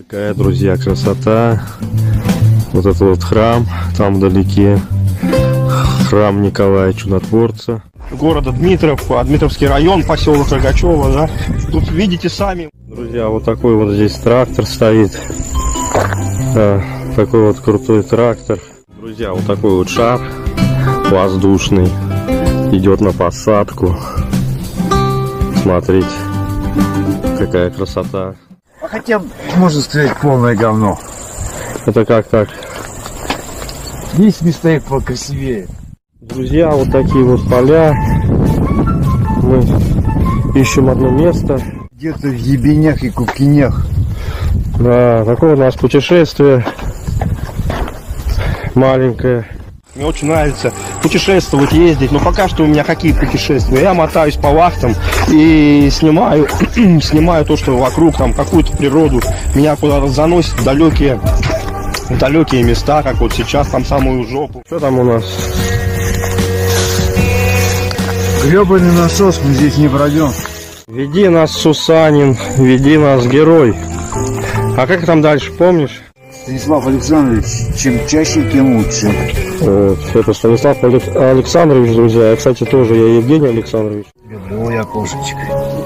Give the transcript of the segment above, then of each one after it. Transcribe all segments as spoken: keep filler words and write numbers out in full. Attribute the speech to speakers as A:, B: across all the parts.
A: Какая, друзья, красота. Вот это вот храм, там вдалеке храм Николая Чудотворца.
B: Города Дмитров, Дмитровский район, поселок Рогачево, да. Тут видите сами.
A: Друзья, вот такой вот здесь трактор стоит. Да, такой вот крутой трактор. Друзья, вот такой вот шар воздушный идет на посадку. Смотрите, какая красота.
C: А хотя, можно сказать, полное говно.
A: Это как так?
C: Есть места их покрасивее.
A: Друзья, вот такие вот поля. Мы ищем одно место.
C: Где-то в ебенях и кукинях.
A: Да, такое у нас путешествие маленькое.
B: Мне очень нравится путешествовать, ездить, но пока что у меня какие путешествия? Я мотаюсь по вахтам и снимаю, снимаю то, что вокруг, там какую-то природу. Меня куда-то заносит в далекие, в далекие места, как вот сейчас, там самую жопу.
A: Что там у нас?
C: Гребаный насос, мы здесь не пройдем.
A: Веди нас, Сусанин, веди нас, герой. А как там дальше, помнишь?
C: Станислав Александрович, чем чаще, тем лучше.
A: Вот, это Станислав Александрович, друзья. Я, кстати, тоже, я Евгений Александрович.
C: Люблю я кошечек.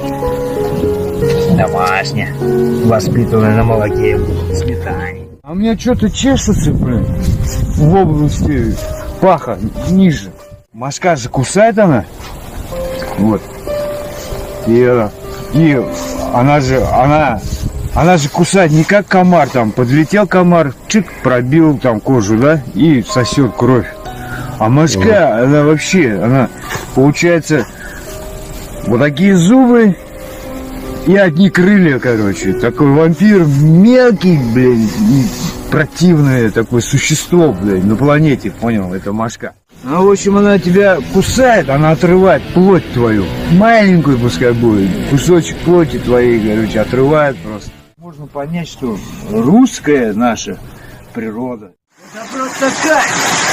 C: Домашняя, воспитанная на молоке и сметане. А у меня что-то чешется, блин, в области паха, ниже. Мошка же кусает она. Вот. И, и она же, она... Она же кусает не как комар, там, подлетел комар, чик, пробил там кожу, да, и сосет кровь. А мошка, она вообще, она, получается, вот такие зубы и одни крылья, короче. Такой вампир мелкий, блин, противное такое существо, блин, на планете, понял, это мошка. Ну, в общем, она тебя кусает, она отрывает плоть твою. Маленькую пускай будет, кусочек плоти твоей, короче, отрывает просто. Можно понять, что русская наша природа. Это просто кайф!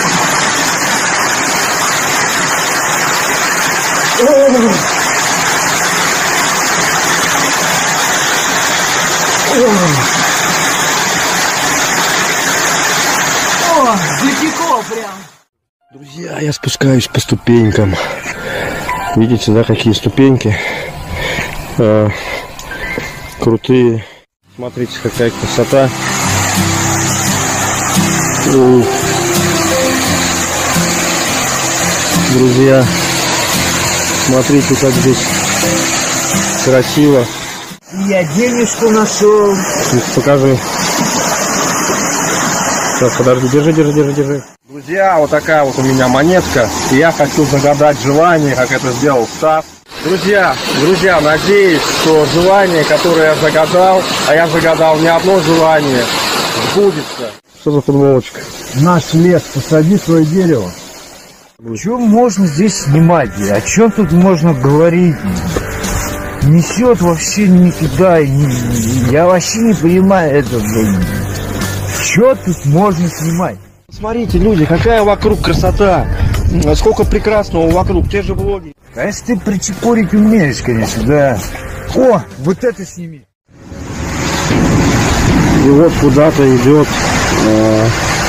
C: О, затекло прям!
A: Друзья, я спускаюсь по ступенькам. Видите, да, какие ступеньки? А, крутые. Смотрите, какая красота. Ух. Друзья, смотрите, как здесь красиво.
C: Я денежку нашел.
A: Покажи. Сейчас, подожди, держи, держи, держи, держи.
B: Друзья, вот такая вот у меня монетка. И я хочу загадать желание, как это сделал Стас. Друзья, друзья, надеюсь, что желание, которое я загадал, а я загадал не одно желание, сбудется.
A: Что за футболочка?
C: Наш лес, посади свое дерево. Что можно здесь снимать? О чем тут можно говорить? Несет вообще не туда. Не... Я вообще не понимаю это. Что тут можно снимать?
B: Смотрите, люди, какая вокруг красота. Сколько прекрасного вокруг, те же блоги.
C: Конечно, ты причепорить умеешь, конечно, да. О, вот это сними.
A: И вот куда-то идет э,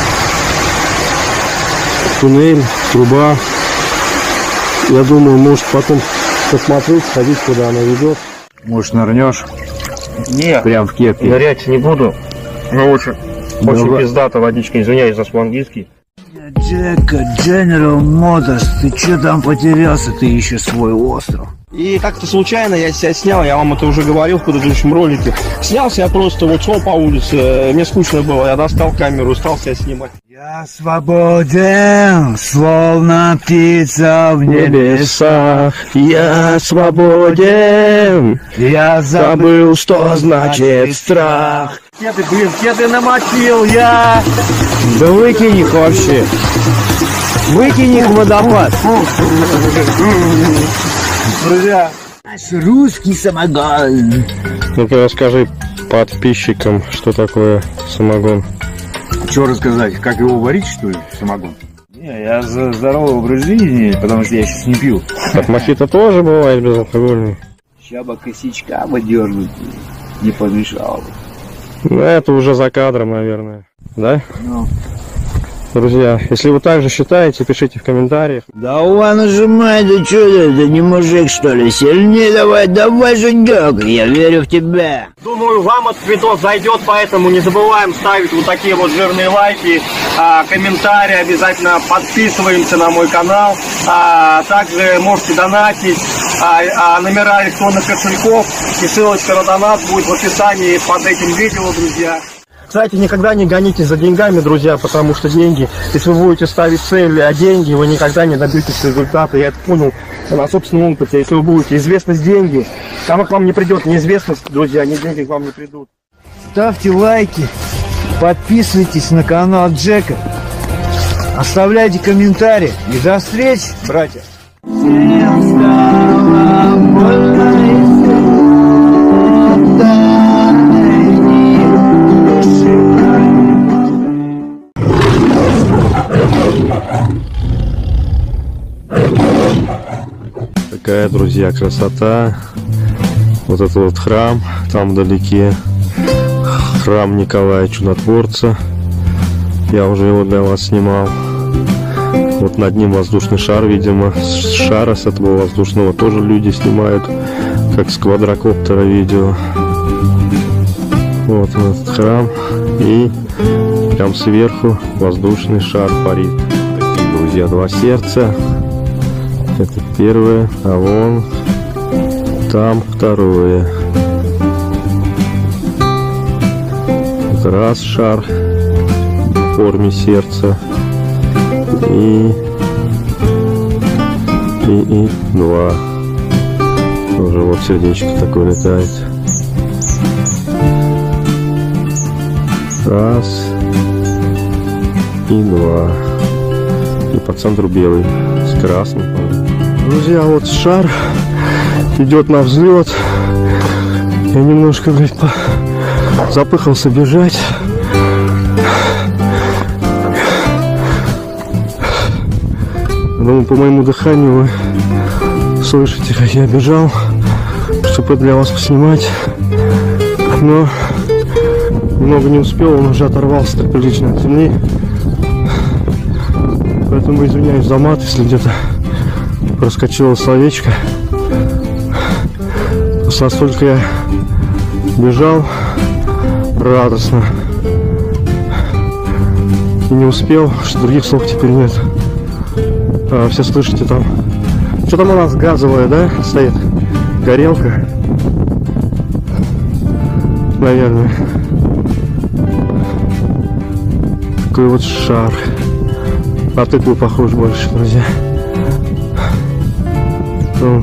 A: туннель, труба. Я думаю, может потом посмотреть, сходить, куда она ведет.
C: Может, нырнешь?
B: Нет,
C: прям в кепке.
B: Нырять не буду. Но очень, очень
C: Давай.
B: пиздата водичка, извиняюсь за свой английский.
C: Джека, General Motors, ты чё там потерялся, ты ищешь свой остров?
B: И как-то случайно я себя снял, я вам это уже говорил в предыдущем ролике. Снялся я просто вот шел по улице, мне скучно было, я достал камеру, стал себя снимать.
C: Я свободен, словно птица в небесах.
A: Я свободен.
C: Я
A: Забыл, что значит страх.
B: Кеды, блин, кеды намочил я.
A: Да выкинь их вообще. Выкинь их в водопад.
C: Друзья, наш русский самогон.
A: Ну-ка расскажи подписчикам, что такое самогон.
C: Что рассказать, как его варить, что ли, самогон? Не, я за здоровый образ жизни, потому что я сейчас не пью.
A: Так мохито тоже бывает безалкогольный.
C: Ща бы косячка бы дернуть не помешало бы.
A: Ну, это уже за кадром, наверное. Да?
C: Ну.
A: Друзья, если вы также считаете, пишите в комментариях.
C: Давай нажимай, да что ты, ты не мужик что ли? Сильнее давай, давай, Женек, я верю в тебя.
B: Думаю, вам этот видос зайдет, поэтому не забываем ставить вот такие вот жирные лайки, а, комментарии, обязательно подписываемся на мой канал. А, также можете донатить, а, а, номера электронных кошельков и ссылочка на донат будет в описании под этим видео, друзья. Кстати, никогда не гонитесь за деньгами, друзья, потому что деньги, если вы будете ставить цели, а деньги, вы никогда не добьетесь результата. Я это понял на собственном опыте. Если вы будете известность деньги, там к вам не придет неизвестность, друзья, ни деньги к вам не придут.
C: Ставьте лайки, подписывайтесь на канал Джека, оставляйте комментарии и до встречи, братья.
A: Какая, друзья, красота. Вот это вот храм, там вдалеке храм Николая Чудотворца. Я уже его для вас снимал. Вот над ним воздушный шар, видимо. С шара с этого воздушного тоже люди снимают, как с квадрокоптера видео. Вот этот храм. И прям сверху воздушный шар парит. Такие, друзья, два сердца. Это первое, а вон там второе. Вот раз шар в форме сердца. И, и, и два. Уже вот сердечко такое летает. Раз и два. И по центру белый с красным. Друзья, вот шар идет на взлет. Я немножко, блядь, по... запыхался бежать. Думаю, по моему дыханию вы слышите, как я бежал, чтобы это для вас поснимать. Но немного не успел, он уже оторвался так прилично от земли. Поэтому извиняюсь за мат, если где-то проскочило словечко. Просто настолько я бежал радостно и не успел, что других слов теперь нет. А, все слышите там. Что там у нас газовая, да, стоит? Горелка. Наверное. Такой вот шар. На тыкву похож больше, друзья. Он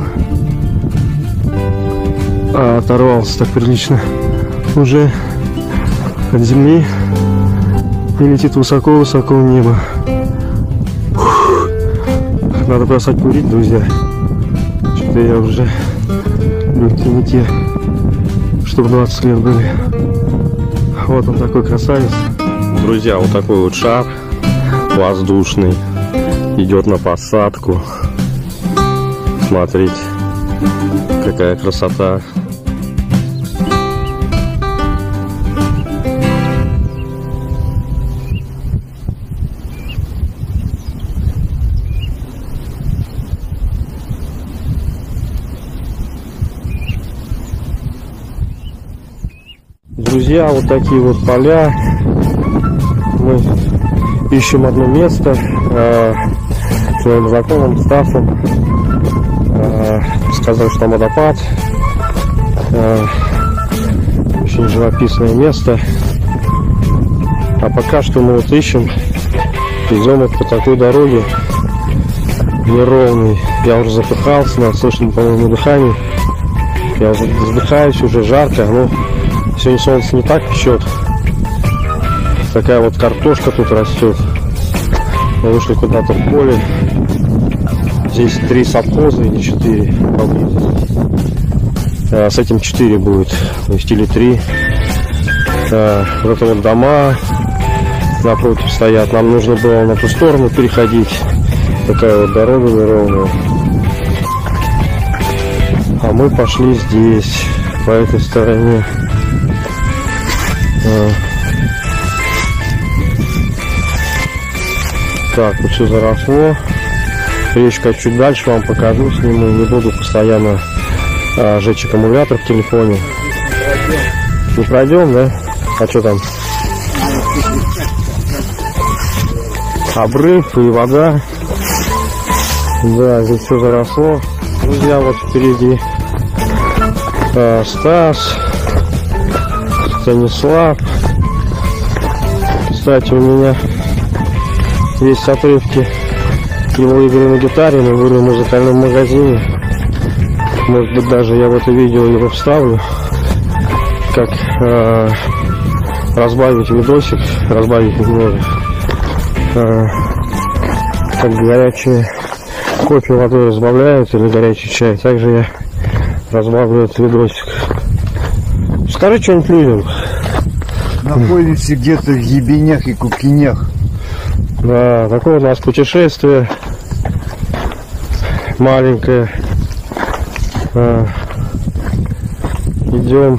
A: а, оторвался так прилично уже от земли и летит высоко-высоко в небо. Фух. Надо бросать курить, друзья. Что-то я уже легкие не те, чтобы двадцать лет были. Вот он такой красавец. Друзья, вот такой вот шар воздушный идет на посадку. Смотрите, какая красота. Друзья, вот такие вот поля. Мы ищем одно место. Своим знакомым, Стасом. Сказал, что там водопад. Очень живописное место. А пока что мы вот ищем. Идем вот по такой дороге неровной. Я уже запыхался, надо слышно по моему дыханию. Я уже задыхаюсь, уже жарко. Но сегодня солнце не так печет. Такая вот картошка тут растет. Мы вышли куда-то в поле. Здесь три совхоза или четыре. А, с этим четыре будет. То есть или три. А, вот это вот дома напротив стоят. Нам нужно было на ту сторону переходить. Такая вот дорога неровная. А мы пошли здесь, по этой стороне. Так, вот все заросло. Речка чуть дальше вам покажу, сниму. Не буду постоянно а, жечь аккумулятор в телефоне. Не пройдем, да? А что там? Обрыв и вода. Да, здесь все заросло. Друзья, вот впереди а, Стас, Станислав. Кстати, у меня есть отрывки его игры на гитаре, мы были в музыкальном магазине. Может быть, даже я в это видео его вставлю, как э, разбавить видосик, разбавить немного, э, как горячее кофе водой разбавляют или горячий чай. Также я разбавлю этот видосик. Скажи что-нибудь людям.
C: Находимся где-то в Ебенях и Кукинях.
A: Да, такое у нас путешествие маленькое. А, идем,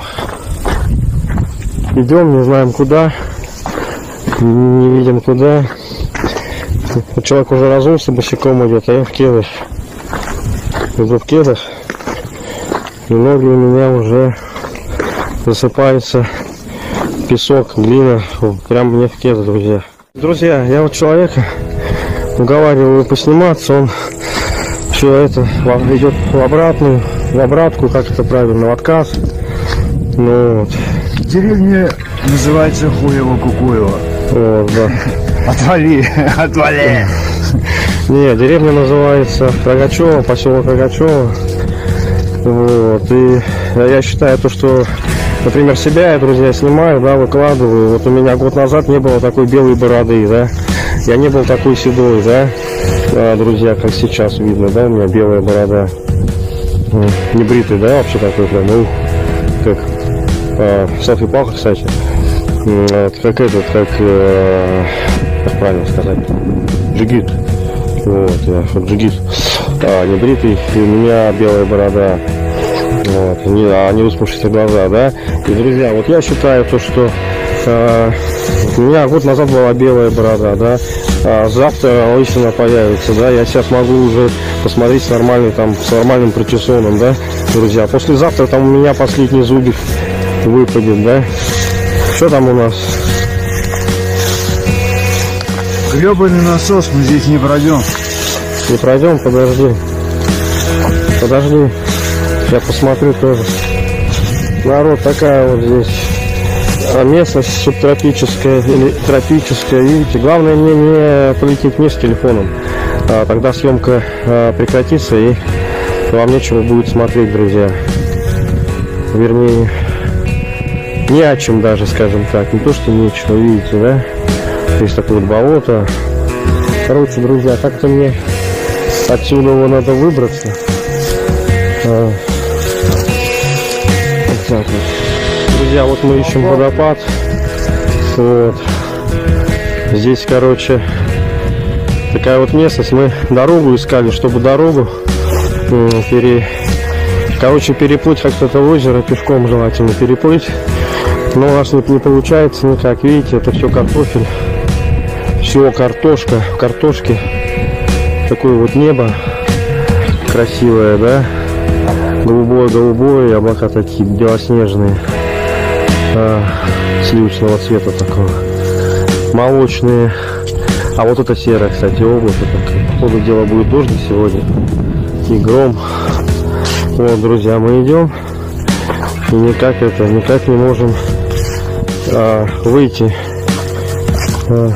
A: идем, не знаем куда, не видим куда. Человек уже разулся, босиком идет, а я в кедах. Иду в кедах, и ноги у меня уже засыпаются в песок, глина, прям мне в кедах, друзья. Друзья, я вот человека уговариваю посниматься, он все это идет в обратную, в обратку, как это правильно, в отказ. Ну вот.
C: Деревня называется Хуево-Кукуево.
A: Вот, да.
C: Отвали, отвали.
A: Не, деревня называется Рогачево, поселок Рогачево. Вот. И я считаю то, что, например, себя я, друзья, снимаю, да, выкладываю. Вот у меня год назад не было такой белой бороды, да. Я не был такой седой, да. А, друзья, как сейчас видно, да, у меня белая борода. Не бритый, да, вообще такой прям, ну, как а, селфи-палка, кстати. Вот, как этот, как, э, как правильно сказать, джигит. Вот, я джигит. А, не бритый, и у меня белая борода. Вот, не, а не выспавшиеся глаза, да. И, друзья, вот я считаю то, что э, у меня год назад была белая борода, да. А завтра лысина появится, да. Я сейчас могу уже посмотреть с нормальным, там, с нормальным причесоном, да, друзья. Послезавтра там у меня последний зубик выпадет, да. Что там у нас?
C: Гребаный насос, мы здесь не пройдем.
A: Не пройдем, подожди. Подожди. Я посмотрю тоже. Народ, такая вот здесь местность субтропическая или тропическая, видите. Главное мне не полететь вниз с телефоном. А, тогда съемка а, прекратится и вам нечего будет смотреть, друзья. Вернее, не о чем даже, скажем так. Не то, что нечего, видите, да? Здесь такое вот болото. Короче, друзья, как-то мне отсюда его надо выбраться. А, вот так вот. Друзья, вот мы ищем водопад. Вот. Здесь, короче, такая вот местность. Мы дорогу искали, чтобы дорогу пере... Короче, переплыть как-то это озеро, пешком желательно переплыть. Но у нас не, не получается никак. Видите, это все картофель. Все картошка. В картошке такое вот небо красивое, да? Голубое-голубое, облака такие белоснежные. А, сливочного цвета такого. Молочные. А вот это серое, кстати, облако такое. Походу дело будет дождик сегодня. И гром. Вот, друзья, мы идем. И никак это, никак не можем а, выйти. А.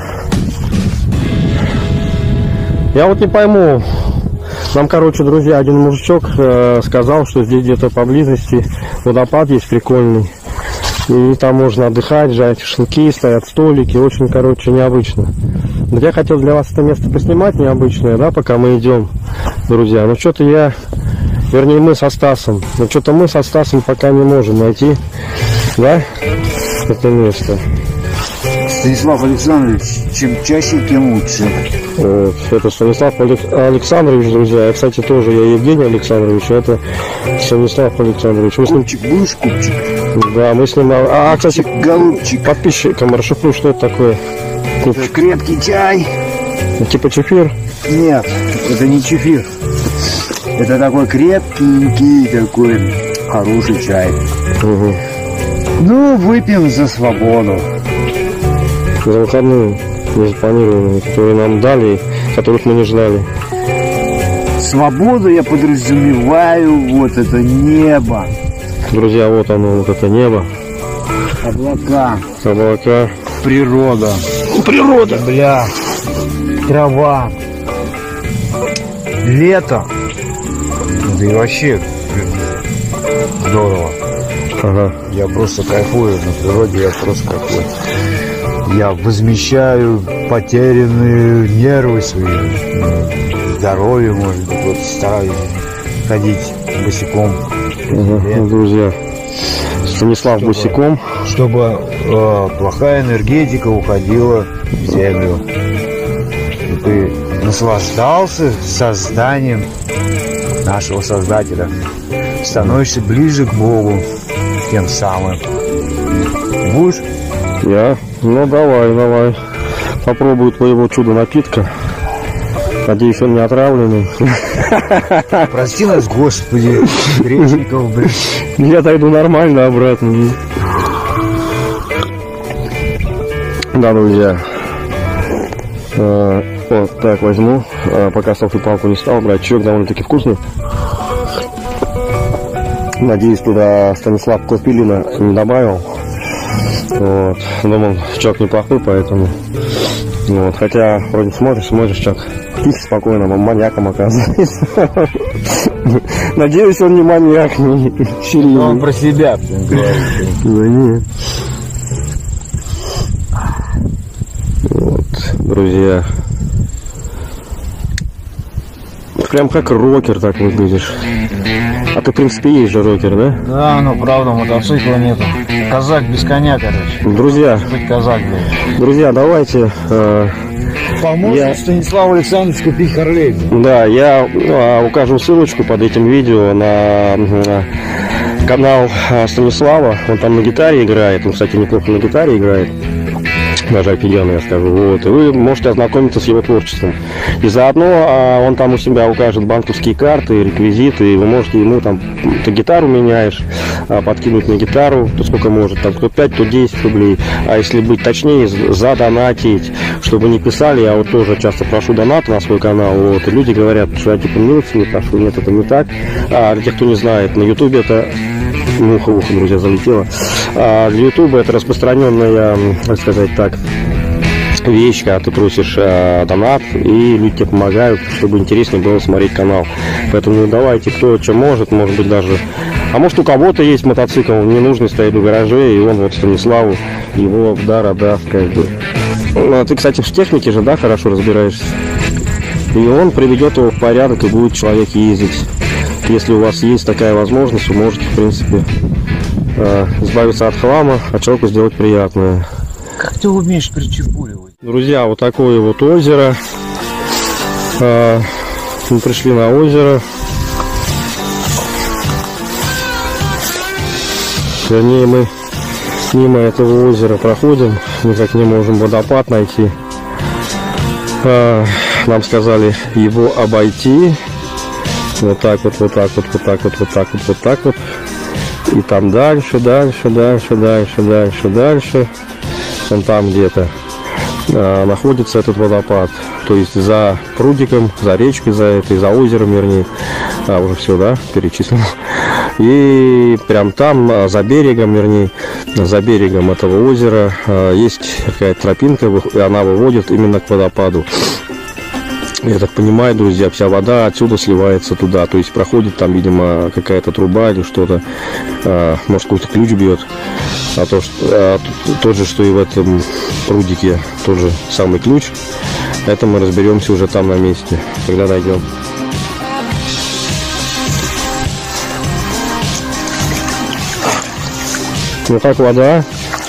A: Я вот не пойму. Нам, короче, друзья, один мужичок э, сказал, что здесь где-то поблизости водопад есть прикольный. И там можно отдыхать, жарить шашлыки, стоят столики. Очень, короче, необычно. Вот я хотел для вас это место поснимать необычное, да, пока мы идем, друзья. Но что-то я, вернее, мы со Стасом. Но что-то мы со Стасом пока не можем найти, да, это место.
C: Станислав Александрович, чем чаще, тем лучше.
A: Вот, это Станислав Александрович, друзья. Я, кстати, тоже, я Евгений Александрович, это Станислав Александрович. Вы с ним...
C: Купчик будешь, купчик?
A: Да, мы снимаем. А, кстати,
C: Голубчик.
A: подписчикам расшифруй, что это такое.
C: Это крепкий чай.
A: Типа чефир.
C: Нет, это не чефир. Это такой крепкий, такой хороший чай.
A: Угу.
C: Ну, выпьем за свободу.
A: За выходные незапланированные, которые нам дали, которых мы не ждали.
C: Свободу я подразумеваю, вот это небо,
A: Друзья, вот оно, вот это небо,
C: облака,
A: облака.
C: природа.
A: Природа!
C: Бля, трава, лето. Да и вообще здорово.
A: Ага.
C: Я просто кайфую на природе, я просто кайфую. Я возмещаю потерянные нервы свои, здоровье, может быть, вот стараюсь ходить босиком.
A: Ага. Друзья, Станислав
C: Чтобы-
A: босиком.
C: Чтобы э, плохая энергетика уходила в землю. И ты наслаждался созданием нашего Создателя. Становишься ближе к Богу тем самым. Будешь?
A: Я? Ну давай, давай. Попробую твоего чудо напитка. Надеюсь, он не отравленный.
C: Прости нас, Господи, грешников, блин.
A: Я дойду нормально обратно. Да, друзья. Э, Вот так возьму. Э, Пока селфи-палку не стал брать. Чек довольно-таки вкусный. Надеюсь, туда Станислав кофеина не добавил. Вот. Думал, чок неплохой, поэтому. Вот. Хотя, вроде смотришь, смотришь, чок. Тихо, спокойно, он маньяком оказывается. Надеюсь, он не маньяк, не серийный.
C: Он про себя, блин, говорит.
A: Да нет. Вот, друзья. Прям как рокер так выглядишь. А ты, в принципе, есть же рокер, да?
C: Да, ну правда, мотоцикла нету. Казак без коня, короче.
A: Друзья,
C: Быть казак, блин.
A: друзья, давайте. э,
C: Поможет
A: Я-
C: Станиславу Александровичу купить Харлей.
A: Да, я э, укажу ссылочку под этим видео на э, канал э, Станислава. Он там на гитаре играет. Он, кстати, неплохо на гитаре играет. Даже офигенно, я скажу. Вот. И вы можете ознакомиться с его творчеством. И заодно а, он там у себя укажет банковские карты, реквизиты. И вы можете ему там, ты гитару меняешь, а, подкинуть на гитару, то сколько может, там кто пять, то десять рублей. А если быть точнее, з- задонатить, чтобы не писали. Я вот тоже часто прошу донат на свой канал. Вот. И люди говорят, что я типа милостивый прошу. Нет, это не так. А для тех, кто не знает, на ютубе это... Муха в ухо, друзья, залетела. А для ютуба это распространенная, как сказать так, вещь, когда ты просишь э, донат, и люди тебе помогают, чтобы интереснее было смотреть канал. Поэтому давайте, кто чем может, может быть даже... А может у кого-то есть мотоцикл, не нужно стоять в гараже, и он вот Станиславу его в дар отдаст, как бы. Ну, а ты, кстати, в технике же, да, хорошо разбираешься? И он приведет его в порядок, и будет человек ездить. Если у вас есть такая возможность, вы можете, в принципе, э, избавиться от хлама, а человеку сделать приятное.
C: Как ты умеешь причепуривать?
A: Друзья, вот такое вот озеро. Э, мы пришли на озеро. Вернее, мы мимо этого озера проходим, никак не можем водопад найти. Э, нам сказали его обойти. Вот так вот, вот так вот, вот так вот, вот так вот, вот так вот. И там дальше, дальше, дальше, дальше, дальше, дальше. Вон там где-то а, находится этот водопад. То есть за прудиком, за речкой, за этой, за озером, вернее. А, уже все, да, перечислено. И прям там, а, за берегом, вернее, за берегом этого озера а, есть какая-то тропинка, и она выводит именно к водопаду. Я так понимаю, друзья, вся вода отсюда сливается туда. То есть проходит там, видимо, какая-то труба или что-то. А, может, какой-то ключ бьет. А то, что, а, тот же, что и в этом прудике, тот же самый ключ. Это мы разберемся уже там на месте, когда дойдем. Ну как вода?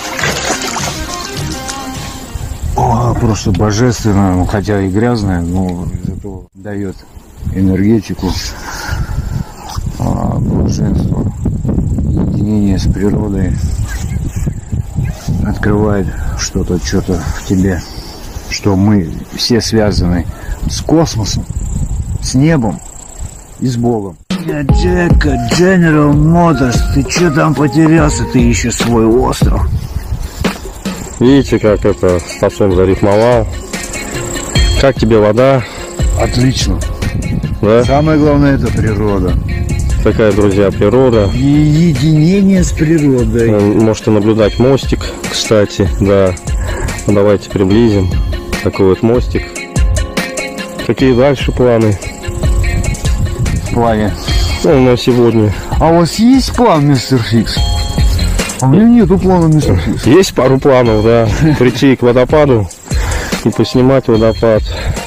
C: О, просто божественно, ну, хотя и грязная, но зато дает энергетику, а, блаженство, единение единение с природой открывает что-то, что-то в тебе, что мы все связаны с космосом, с небом и с Богом. Джека, General Motors, ты что там потерялся? Ты еще свой остров.
A: Видите, как это Стасом зарифмовал. Как тебе вода?
C: Отлично.
A: Да?
C: Самое главное — это природа.
A: Такая, друзья, природа.
C: И единение с природой.
A: Можете наблюдать мостик, кстати, да. Давайте приблизим. Такой вот мостик. Какие дальше планы?
C: В плане.
A: Ну, на сегодня.
C: А у вас есть план, мистер Фикс? А у меня нету плана, мистер Фикс.
A: Есть пару планов, да. Прийти к водопаду и поснимать водопад.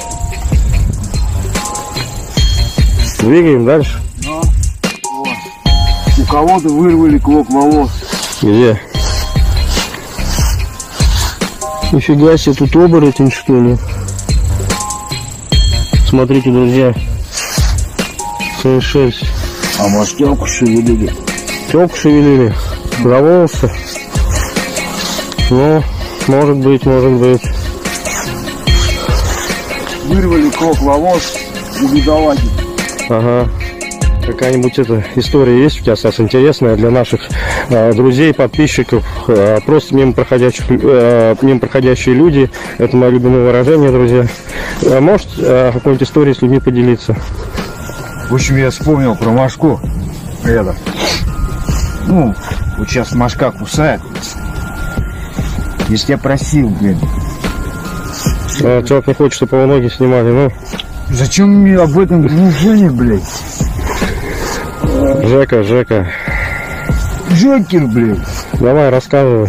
A: Двигаем дальше.
C: Но, у кого-то вырвали клок волос.
A: Где? Нифига себе, тут оборотень, что ли? Смотрите, друзья. шесть.
C: А может, телку шевелили?
A: Телку шевелили. За волосы. Ну, может быть, может быть.
C: Вырвали клок волос у бедолаги.
A: Ага. Какая-нибудь эта история есть у тебя, Стас, интересная для наших э, друзей, подписчиков, э, просто мимо проходящих, э, мимо проходящие люди. Это мое любимое выражение, друзья. А может, э, какой-нибудь историей с людьми поделиться?
C: В общем, я вспомнил про мошку. Это. Ну, вот сейчас мошка кусает. Если я просил, блин.
A: А, человек не хочет, чтобы его ноги снимали, ну.
C: Зачем мне об этом движении, блядь?
A: Жека, Жека.
C: Джокер, блядь.
A: Давай, рассказывай.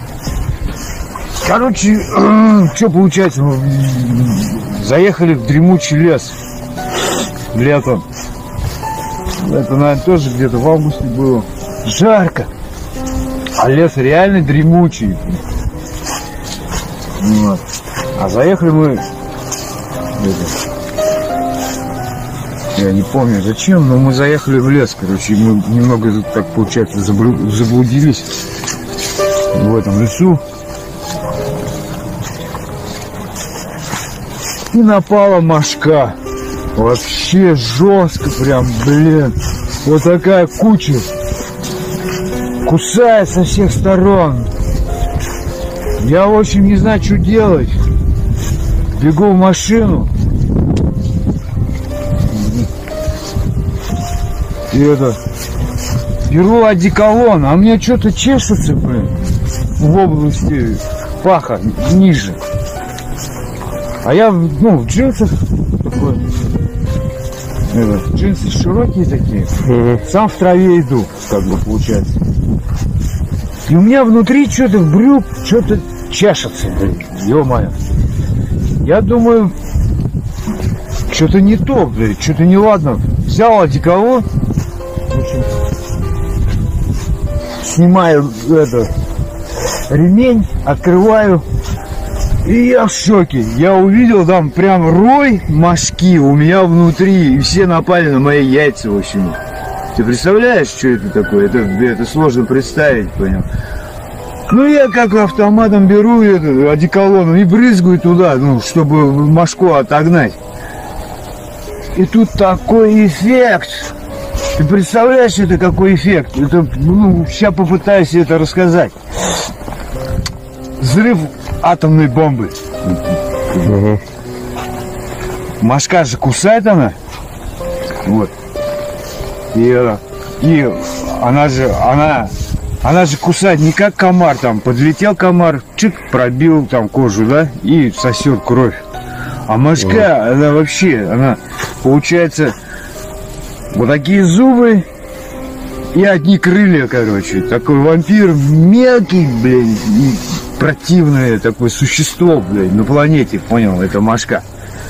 C: Короче, что получается? Заехали в дремучий лес. Летом. Это, наверное, тоже где-то в августе было. Жарко. А лес реально дремучий. Вот. А заехали мы... Это, я не помню зачем, но мы заехали в лес, короче, и мы немного, так получается, заблудились в этом лесу. И напала мошка. Вообще жестко прям, блин. Вот такая куча. Кусает со всех сторон. Я, в общем, не знаю, что делать. Бегу в машину. И это... Беру одеколон, а мне что-то чешется, блин. В области паха, ниже. А я, ну, в джинсах такой... Это, джинсы широкие такие. Угу. Сам в траве иду, как бы, получается. И у меня внутри что-то в брюк, что-то чешется, блин. Ё-моё. Я думаю, что-то не то, блин, что-то неладно. Взял одеколон, в общем, снимаю это, ремень, открываю. И я в шоке. Я увидел там прям рой мошки у меня внутри. И все напали на мои яйца, в общем. Ты представляешь, что это такое? Это, это сложно представить, понял? Ну, я как автоматом беру это, одеколон и брызгаю туда, ну, чтобы мошку отогнать. И тут такой эффект. Ты представляешь, это какой эффект? Это, ну, сейчас попытаюсь это рассказать. Взрыв атомной бомбы.
A: Угу.
C: Мошка же кусает она. Вот. И, и она же, она, она же кусает не как комар, там, подлетел комар, чик, пробил там кожу, да, и сосет кровь. А мошка, угу. Она вообще, она, получается, вот такие зубы и одни крылья, короче. Такой вампир мелкий, блин, и противное такое существо, блядь, на планете, понял, это мошка.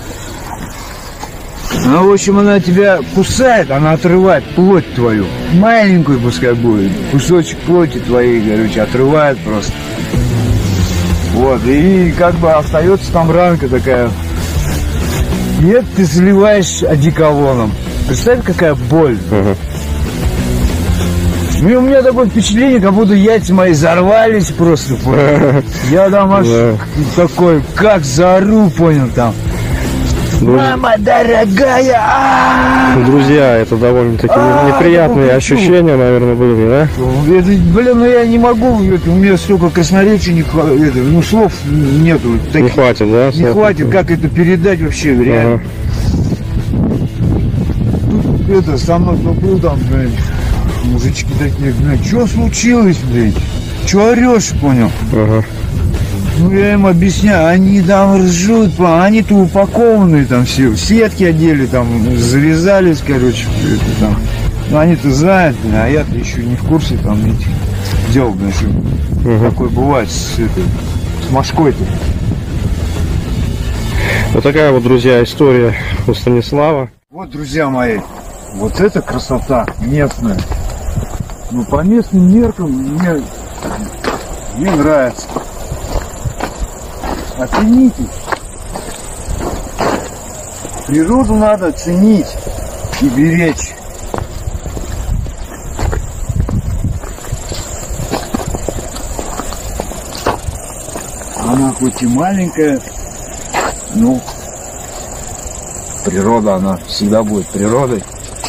C: Ну, в общем, она тебя кусает, она отрывает плоть твою. Маленькую пускай будет. Кусочек плоти твоей, короче, отрывает просто. Вот, и как бы остается там ранка такая. И это ты заливаешь одеколоном. Представь, какая боль.
A: Угу.
C: Ну и у меня такое впечатление, как будто яйца мои взорвались просто. Я там аж такой, как заору, понял там. Мама дорогая!
A: Друзья, это довольно-таки неприятные ощущения, наверное, были, да?
C: Это, блин, ну я не могу, это, у меня столько красноречия, не хватит, ну слов нету.
A: Не хватит, да?
C: Не хватит, как это передать вообще, реально.
A: Ага.
C: Тут это, со мной кто был там, блин, мужички такие, блин, что случилось, блин? Че орешь, понял?
A: Ага.
C: Ну я им объясняю, они там ржут, они-то упакованные там все, сетки одели, там завязались, короче, это, там. Ну они-то знают, блин, а я-то еще не в курсе там этих дел, блин, что uh-huh. такое бывает с, этой, с мошкой-то.
A: Вот такая вот, друзья, история у Станислава.
C: Вот, друзья мои, вот эта красота местная. Ну по местным меркам мне, мне нравится. Оцените. Природу надо ценить и беречь. Она хоть и маленькая, но природа, она всегда будет природой.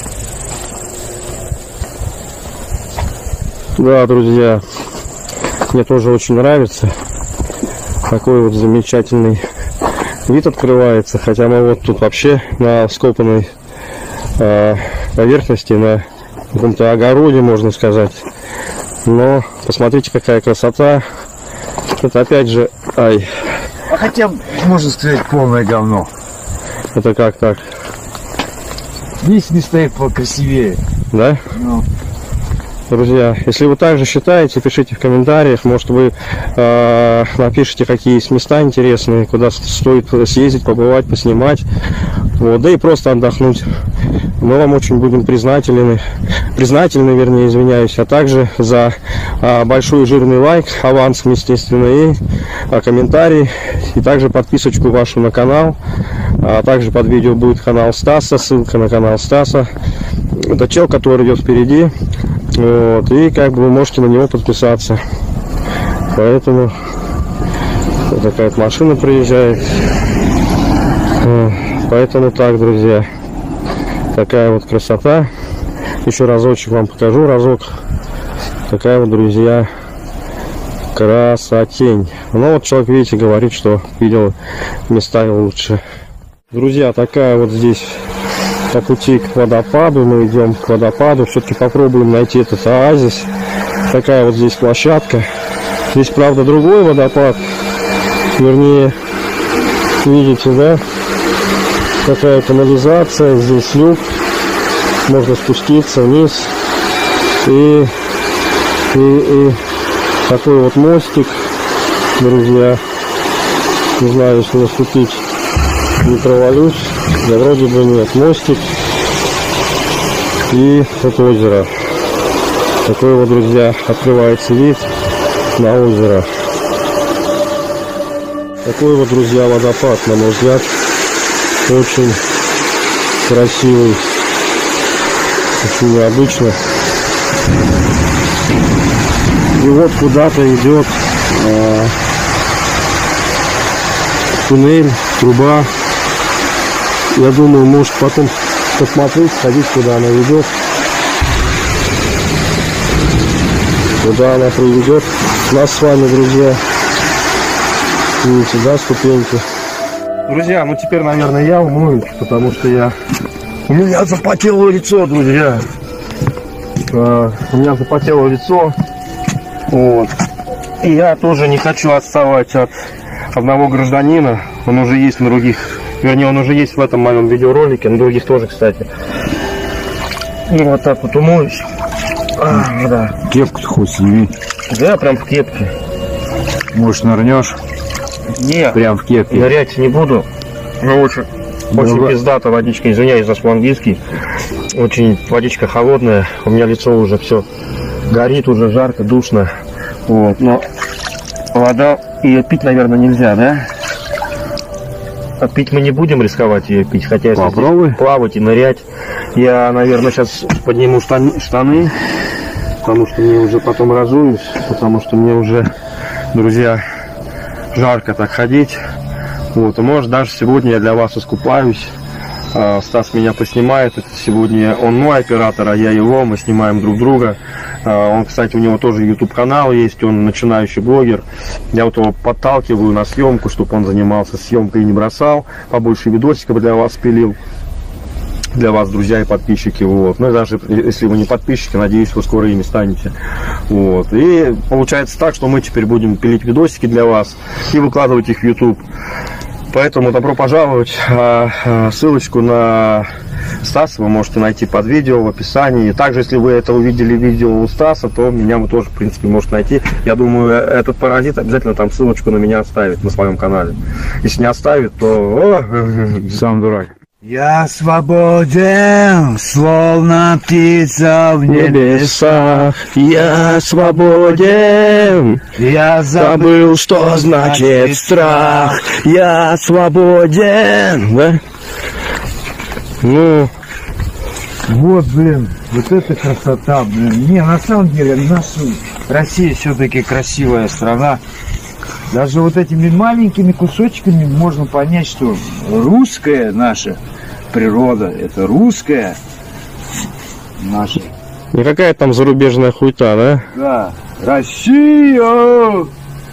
A: Да, друзья, мне тоже очень нравится. Такой вот замечательный вид открывается, хотя мы вот тут вообще на вскопанной э, поверхности, на каком-то огороде, можно сказать. Но посмотрите, какая красота. Это опять же, ай.
C: А хотя, можно сказать, полное говно.
A: Это как так?
C: Здесь места и покрасивее.
A: Да?
C: Ну.
A: Друзья, если вы также считаете, пишите в комментариях. Может, вы э, напишите, какие есть места интересные, куда стоит съездить, побывать, поснимать. Вот, да и просто отдохнуть. Мы вам очень будем признательны, признательны, вернее, извиняюсь, а также за э, большой жирный лайк, авансом, естественно, и э, комментарий, и также подписочку вашу на канал. А также под видео будет канал Стаса, ссылка на канал Стаса. Это чел, который идет впереди. Вот, и как бы вы можете на него подписаться. Поэтому вот такая вот машина приезжает. Поэтому так, друзья, такая вот красота. Еще разочек вам покажу, разок. Такая вот, друзья, красотень. Ну вот человек, видите, говорит, что видел места лучше. Друзья, такая вот здесь по пути к водопаду, мы идем к водопаду, все-таки попробуем найти этот оазис. Такая вот здесь площадка. Здесь, правда, другой водопад, вернее, видите, да, такая канализация, здесь люк, можно спуститься вниз, и, и, и такой вот мостик, друзья, не знаю, если наступить, не провалюсь. Да вроде бы нет. Мостик и вот озеро. Такой вот, друзья, открывается вид на озеро. Такой вот, друзья, водопад, на мой взгляд, очень красивый, очень необычно. И вот куда-то идет э, туннель, труба. Я думаю, может потом посмотреть, сходить, куда она ведет. Куда она приведет нас с вами, друзья. Видите, да, ступеньки. Друзья, ну теперь, наверное, я умоюсь, потому что я... У меня запотело лицо, друзья. А, у меня запотело лицо. Вот. И я тоже не хочу отставать от одного гражданина. Он уже есть на других... Вернее, он уже есть в этом моем видеоролике, на других тоже, кстати. И вот так вот умоюсь. А, да.
C: Кепку-то хоть сними.
A: Да, прям в кепке.
C: Может, нырнешь?
A: Не,
C: прям в кепке.
A: Нырять не буду. Ну, очень, очень ну, пиздата водичка. Извиняюсь за свой английский. Очень водичка холодная. У меня лицо уже все горит, уже жарко, душно. Вот, но вода, ее пить, наверное, нельзя, да? А пить мы не будем рисковать ее пить, хотя если
C: попробуй
A: плавать и нырять, я, наверное, сейчас подниму штаны, штаны
B: потому что мне уже потом разуюсь, потому что мне уже, друзья, жарко так ходить. Вот, и может даже сегодня я для вас искупаюсь. Стас меня поснимает. Это сегодня он мой оператор, а я его. Мы снимаем друг друга. Он, кстати, у него тоже YouTube канал есть. Он начинающий блогер. Я вот его подталкиваю на съемку, чтобы он занимался съемкой и не бросал. Побольше видосиков для вас пилил. Для вас, друзья и подписчики. Вот. Ну и даже если вы не подписчики, надеюсь, вы скоро ими станете. Вот. И получается так, что мы теперь будем пилить видосики для вас и выкладывать их в YouTube. Поэтому добро пожаловать. Ссылочку на Стаса вы можете найти под видео в описании. Также, если вы это увидели видео у Стаса, то меня вы тоже, в принципе, можете найти. Я думаю, этот паразит обязательно там ссылочку на меня оставит на своем канале. Если не оставит, то... О, сам дурак.
C: Я свободен, словно птица в небесах.
A: Я свободен.
C: Я
A: Забыл, что значит страх. Я свободен. Да? Ну,
C: вот, блин, вот это красота, блин. Не, на самом деле, наша Россия все-таки красивая страна. Даже вот этими маленькими кусочками можно понять, что русская наша природа, это русская наша.
A: не какая там зарубежная хуйта, да?
C: Да, Россия!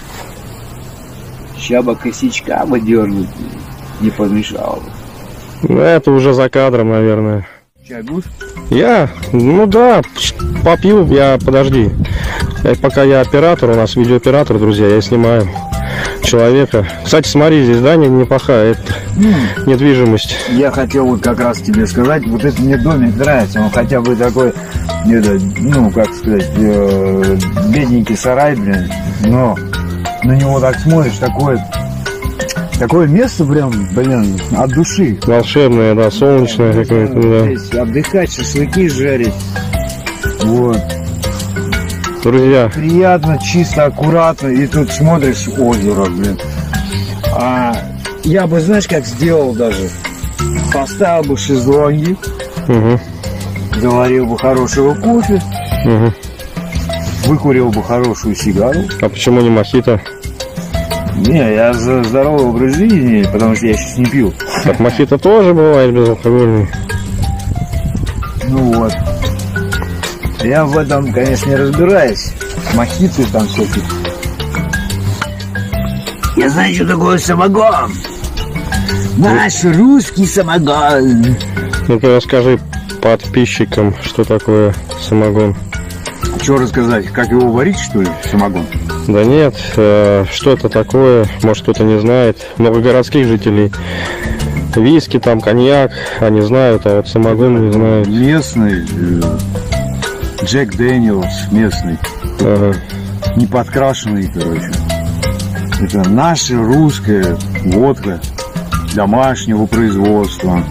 C: Ща бы косячка бы дернуть не помешало.
A: Ну, это уже за кадром, наверное.
C: Чай будешь?
A: Я? Ну да, попью, я, подожди. Я, пока я оператор, у нас видеооператор, друзья, я снимаю человека. Кстати, смотри, здесь, да, неплохая это mm. недвижимость.
C: Я хотел вот как раз тебе сказать, вот этот мне домик нравится, он хотя бы такой, это, ну, как сказать, э, бедненький сарай, блин, но на него так смотришь, такое, такое место прям, блин, от души.
A: Волшебное, да, солнечное какое-то, да.
C: Здесь отдыхать, шашлыки жарить, вот.
A: Друзья.
C: Приятно, чисто, аккуратно. И тут смотришь озеро, блин. А я бы, знаешь, как сделал даже? Поставил бы шезлонги.
A: Угу.
C: Заварил бы хорошего кофе.
A: Угу.
C: Выкурил бы хорошую сигару.
A: А почему не мохито?
C: Не, я за здоровый образ жизни, потому что я сейчас не пью.
A: Так мохито тоже бывает безалкогольный.
C: Ну вот. Я в этом, конечно, не разбираюсь. Мохиты там всякие. Я знаю, что такое самогон. Наш русский самогон.
A: Ну-ка расскажи подписчикам, что такое самогон.
C: Что рассказать? Как его варить, что ли, самогон?
A: Да нет, э, что это такое, может кто-то не знает. Много городских жителей. Виски, там, коньяк, они знают, а вот самогон не знают.
C: Местный... Э Джек Дэниелс местный,
A: ага.
C: Не подкрашенный, короче. Это наша русская водка домашнего производства,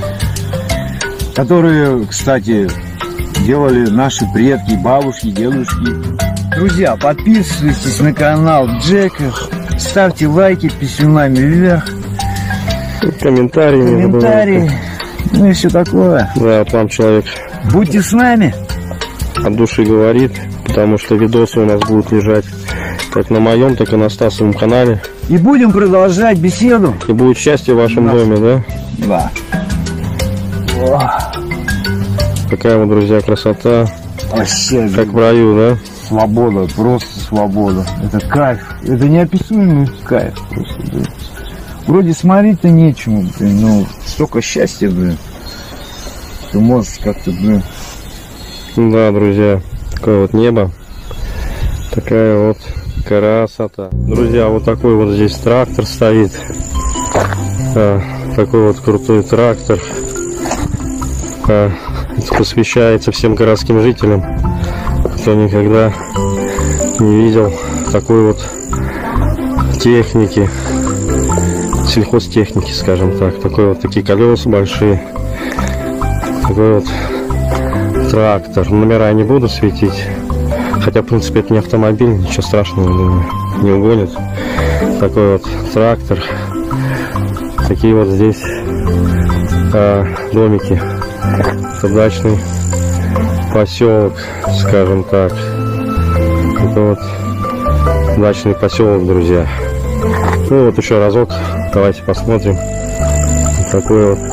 C: которые, кстати, делали наши предки, бабушки, дедушки. Друзья, подписывайтесь на канал Джека, ставьте лайки писюнами вверх,
A: комментарии,
C: комментарии, ну и все такое.
A: Да, там человек.
C: Будьте с нами.
A: От души говорит, потому что видосы у нас будут лежать как на моем, так и на Стасовом канале.
C: И будем продолжать беседу.
A: И будет счастье в вашем доме, да?
C: Да.
A: Какая вот, друзья, красота.
C: Вообще,
A: как в раю, да?
C: Свобода, просто свобода. Это кайф. Это неописуемый кайф просто, блин. Вроде смотреть-то нечему, блин, но столько счастья, блин. Ты можешь как-то, блин.
A: Да, друзья, такое вот небо, такая вот красота. Друзья, вот такой вот здесь трактор стоит, а, такой вот крутой трактор, а, посвящается всем городским жителям, кто никогда не видел такой вот техники, сельхозтехники, скажем так. Такой вот такие колеса большие, такой вот трактор. Номера я не буду светить, хотя в принципе это не автомобиль, ничего страшного, думаю, не угонит. Такой вот трактор, такие вот здесь а, домики. Это дачный поселок, скажем так. Это вот дачный поселок, друзья. Ну вот еще разок, давайте посмотрим. Вот такой вот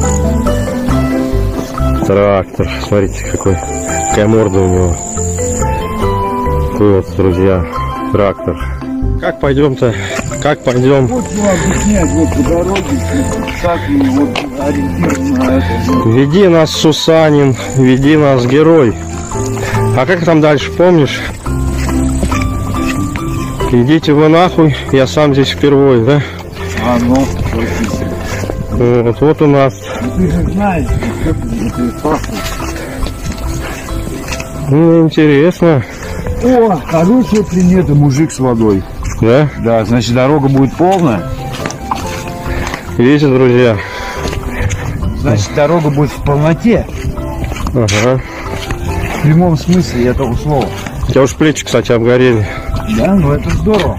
A: трактор. Смотрите, какой, какая морда у него. Такой вот, друзья, трактор. Как пойдем-то? Как пойдем?
C: Вот его объяснять, вот по дороге, так и вот ориентир на это.
A: Веди нас, Сусанин, веди нас, герой. А как там дальше, помнишь? Идите вы нахуй, я сам здесь впервые, да?
C: А, ну,
A: вот, вот у нас.
C: ты же знаешь, что ты пахнешь.
A: Ну, интересно.
C: О, хорошая примета, мужик с водой.
A: Да?
C: Да, значит, дорога будет полная.
A: Видите, друзья?
C: Значит, дорога будет в полноте.
A: Ага.
C: В прямом смысле этого слова.
A: У тебя уж плечи, кстати, обгорели.
C: Да, ну это здорово.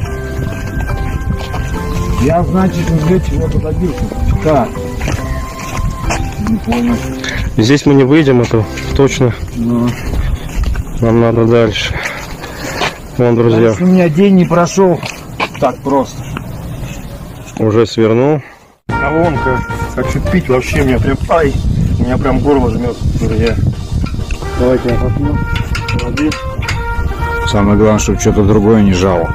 C: Я, значит, уже чего-то добился. Так. Не понял.
A: Здесь мы не выйдем, это точно.
C: Ну.
A: Нам надо дальше. Вон, друзья.
C: Значит, у меня день не прошел так просто.
A: Уже свернул.
B: Колонка. Хочу пить вообще, меня прям, ай, меня прям горло жмет, друзья. Давайте я попью воды.
C: Самое главное, чтобы что-то другое не жало.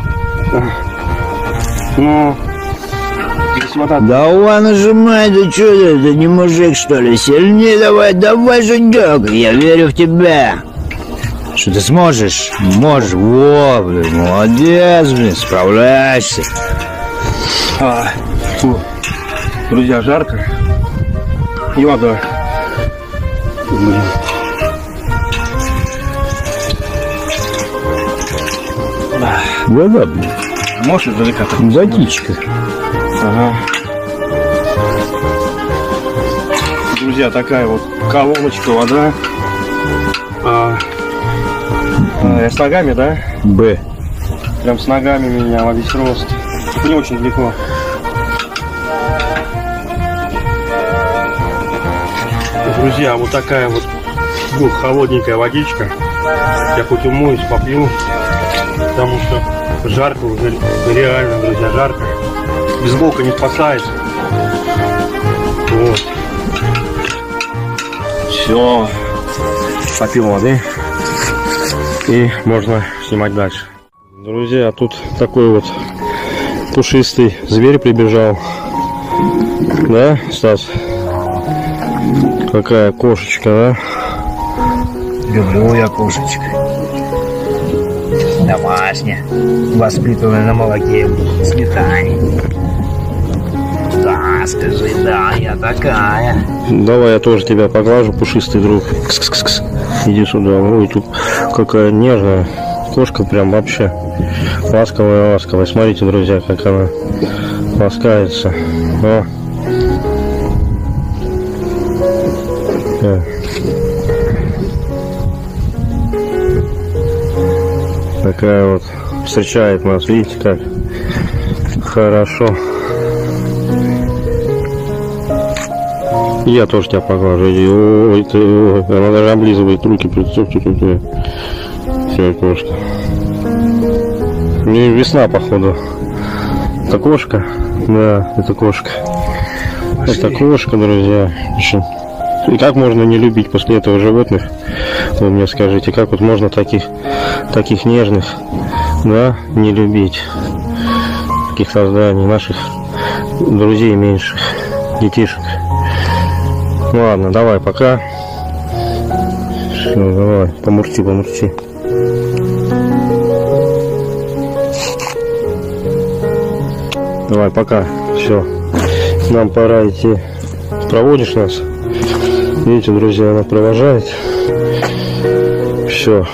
B: Ну, здесь вода.
D: Давай нажимай, да что ты, ты не мужик что ли? Сильнее давай, давай, Жундёк, я верю в тебя. Что ты сможешь? Можешь, во, блин, молодец, блин, справляешься.
B: А, фу. Друзья, жарко. И вода. Блин.
D: Вода, блин,
B: Можешь издалека?
D: водичка.
B: Ага. Друзья, такая вот колоночка, вода. А, а, с ногами, да?
D: Б.
B: Прям с ногами меня во весь рост. Не очень далеко. Друзья, вот такая вот, ну, холодненькая водичка. Я хоть умоюсь, попью, потому что жарко уже, реально, друзья, жарко. Бейсболка не спасает. Вот. Все. Попил воды.
A: И можно снимать дальше. Друзья, тут такой вот пушистый зверь прибежал. Да, Стас? Какая кошечка, да?
D: Люблю я кошечек. Домашняя, воспитанная на молоке, сметане. Да, скажи, да, я такая.
A: Давай я тоже тебя поглажу, пушистый друг. Кс-кс-кс. Иди сюда. Ой, тут какая нежная кошка, прям вообще ласковая-ласковая. Смотрите, друзья, как она ласкается. О. Такая вот встречает нас, видите, как хорошо. Я тоже тебя поглажу. Иди. Ой, ты, ой. Она даже облизывает руки. Все, кошка. Мне весна, походу. Это кошка? Да, это кошка. Пошли. Это кошка, друзья. И как можно не любить после этого животных? Вы мне скажите, как вот можно таких, таких нежных, да, не любить? Таких созданий, наших друзей меньших, детишек. Ну ладно, давай, пока. Все, давай, помурчи, помурчи. Давай, пока. Все. Нам пора идти. Проводишь нас? Видите, друзья, она провожает. Все.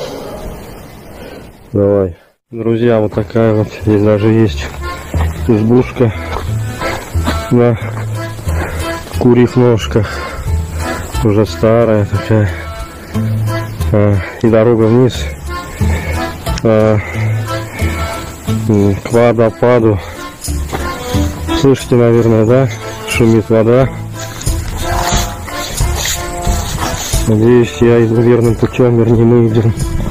A: Давай. Друзья, вот такая вот. Здесь даже есть избушка. Да. Курив ножка. Уже старая такая. А, и дорога вниз. А, к водопаду. Слышите, наверное, да? Шумит вода. Надеюсь, я иду верным путем, вернее, мы идем.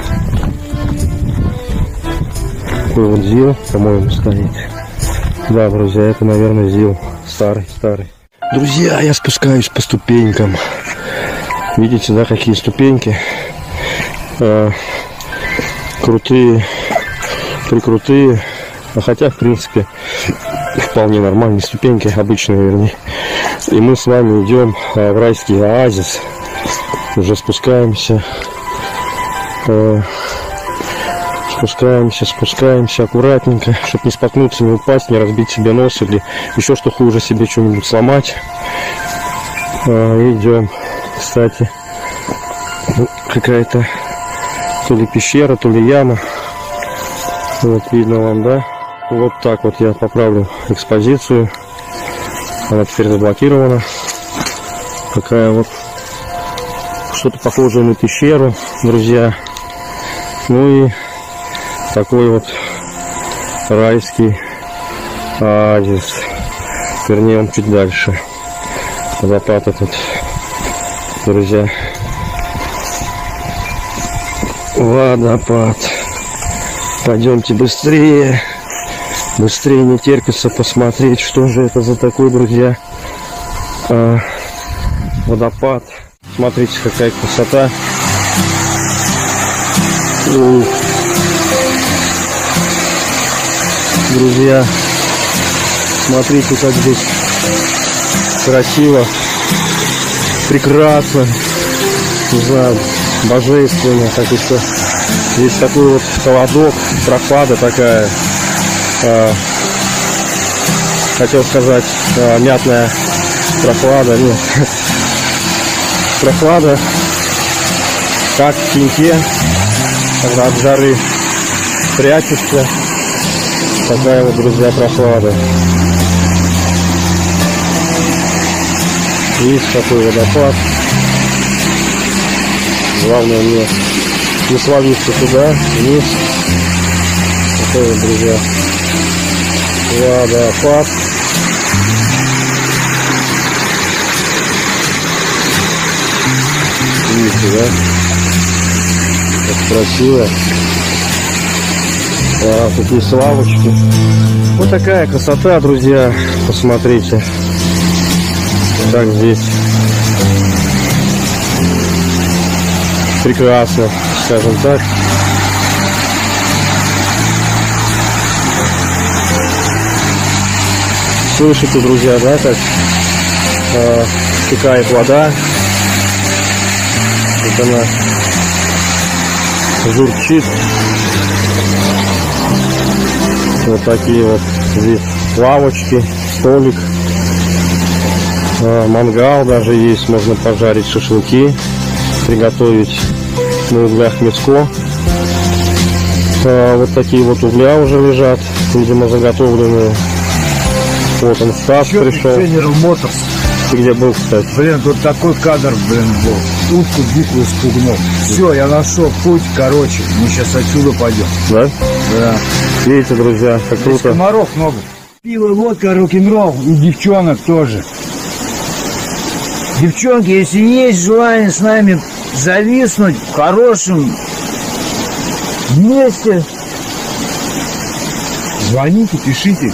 A: Такой вот ЗИЛ, по-моему, стоит. Да, друзья, это, наверное, ЗИЛ. Старый, старый. Друзья, я спускаюсь по ступенькам. Видите, да, какие ступеньки? А, крутые, прикрутые. А хотя, в принципе, вполне нормальные ступеньки, обычные, вернее. И мы с вами идем а, в райский оазис. Уже спускаемся. А, спускаемся, спускаемся аккуратненько, чтобы не споткнуться, не упасть, не разбить себе нос или еще что хуже, себе что-нибудь сломать. А, идем. Кстати, какая-то то ли пещера, то ли яма. Вот видно вам, да? Вот так вот я поправлю экспозицию. Она теперь заблокирована. Такая вот что-то похожее на пещеру, друзья. Ну и такой вот райский оазис. Вернее, он чуть дальше. Водопад этот, друзья. Водопад. Пойдемте быстрее. Быстрее, не терпится посмотреть, что же это за такой, друзья, а, водопад. Смотрите, какая красота. Ух. Друзья, смотрите, как здесь красиво, прекрасно, не знаю, божественно, как еще. Здесь такой вот холодок, прохлада такая, э, хотел сказать, э, мятная прохлада, нет, прохлада, как в теньке, когда от жары прячешься, такая вот, друзья, прохлада. Есть такой водопад. Главное мне не свалиться туда, вниз. Такой вот, друзья, водопад. Видите, да? Как красиво. А, такие славочки. Вот такая красота, друзья. Посмотрите. Как здесь прекрасно, скажем так. Слышите, друзья, да, как э, стекает вода. Вот она журчит. Вот такие вот здесь лавочки, столик. Э, мангал даже есть, можно пожарить шашлыки, приготовить на углях мяско. А, вот такие вот угля уже лежат, видимо, заготовленные. Вот он, Стас
C: Чё
A: пришел.
C: General Motors.
A: Ты где был, кстати?
C: Блин, тут такой кадр, блин, был. Утку дикую спугнул. Все, я нашел путь, короче, мы сейчас отсюда пойдем.
A: Да?
C: Да.
A: Видите, друзья, как
C: Здесь
A: круто.
C: комаров много. Пиво, водка, рок-н-ролл и девчонок тоже. Девчонки, если есть желание с нами зависнуть в хорошем месте, звоните, пишите.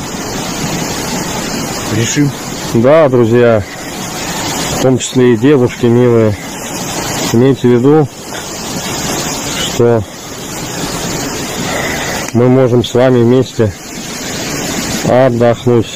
C: Решим.
A: Да, друзья, в том числе и девушки милые, имейте в виду, что мы можем с вами вместе отдохнуть.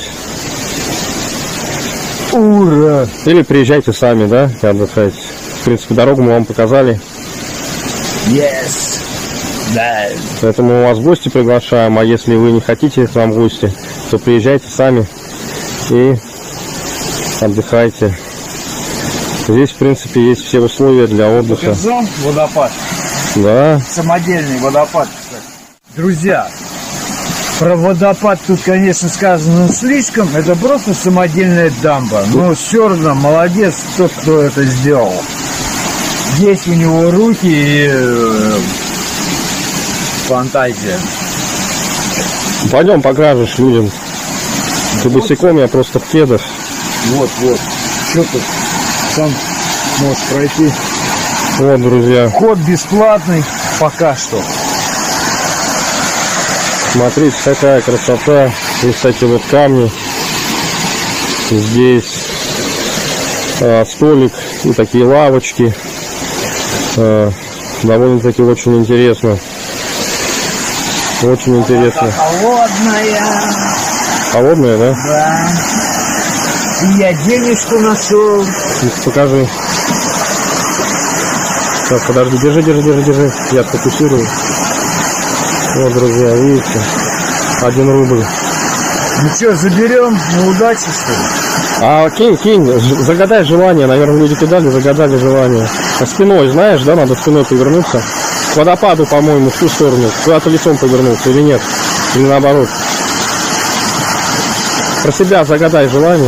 C: Ура!
A: Или приезжайте сами, да, и отдыхайте. В принципе, дорогу мы вам показали.
C: Yes! Да.
A: Поэтому вас в гости приглашаем, а если вы не хотите к нам в гости, то приезжайте сами и отдыхайте. Здесь, в принципе, есть все условия для отдыха.
C: Показал водопад.
A: Да.
C: Самодельный водопад, кстати. Друзья, про водопад тут, конечно, сказано слишком. Это просто самодельная дамба. Но все равно молодец тот, кто это сделал. Есть у него руки и э, фантазия.
A: Пойдем покажешь людям. Ты босиком, я просто в кедах.
C: Вот, вот. Что тут? Сам можешь пройти.
A: Вот, друзья.
C: Вход бесплатный пока что.
A: Смотрите, какая красота. Здесь, кстати, вот камни. Здесь а, столик и такие лавочки. А, довольно-таки очень интересно. Очень интересно.
D: Холодная.
A: Холодная, да?
D: Да. И я денежку нашел.
A: Покажи. Так, подожди, держи, держи, держи, держи. Я сфокусирую. Вот, друзья, видите? Один рубль.
C: Ну что, заберем на удачу, что ли?
A: А кинь, кинь, загадай желание. Наверное, люди кидали, загадали желание. А спиной, знаешь, да, надо спиной повернуться. К водопаду, по-моему, в ту сторону. Куда-то лицом повернуться или нет? Или наоборот. Про себя загадай желание.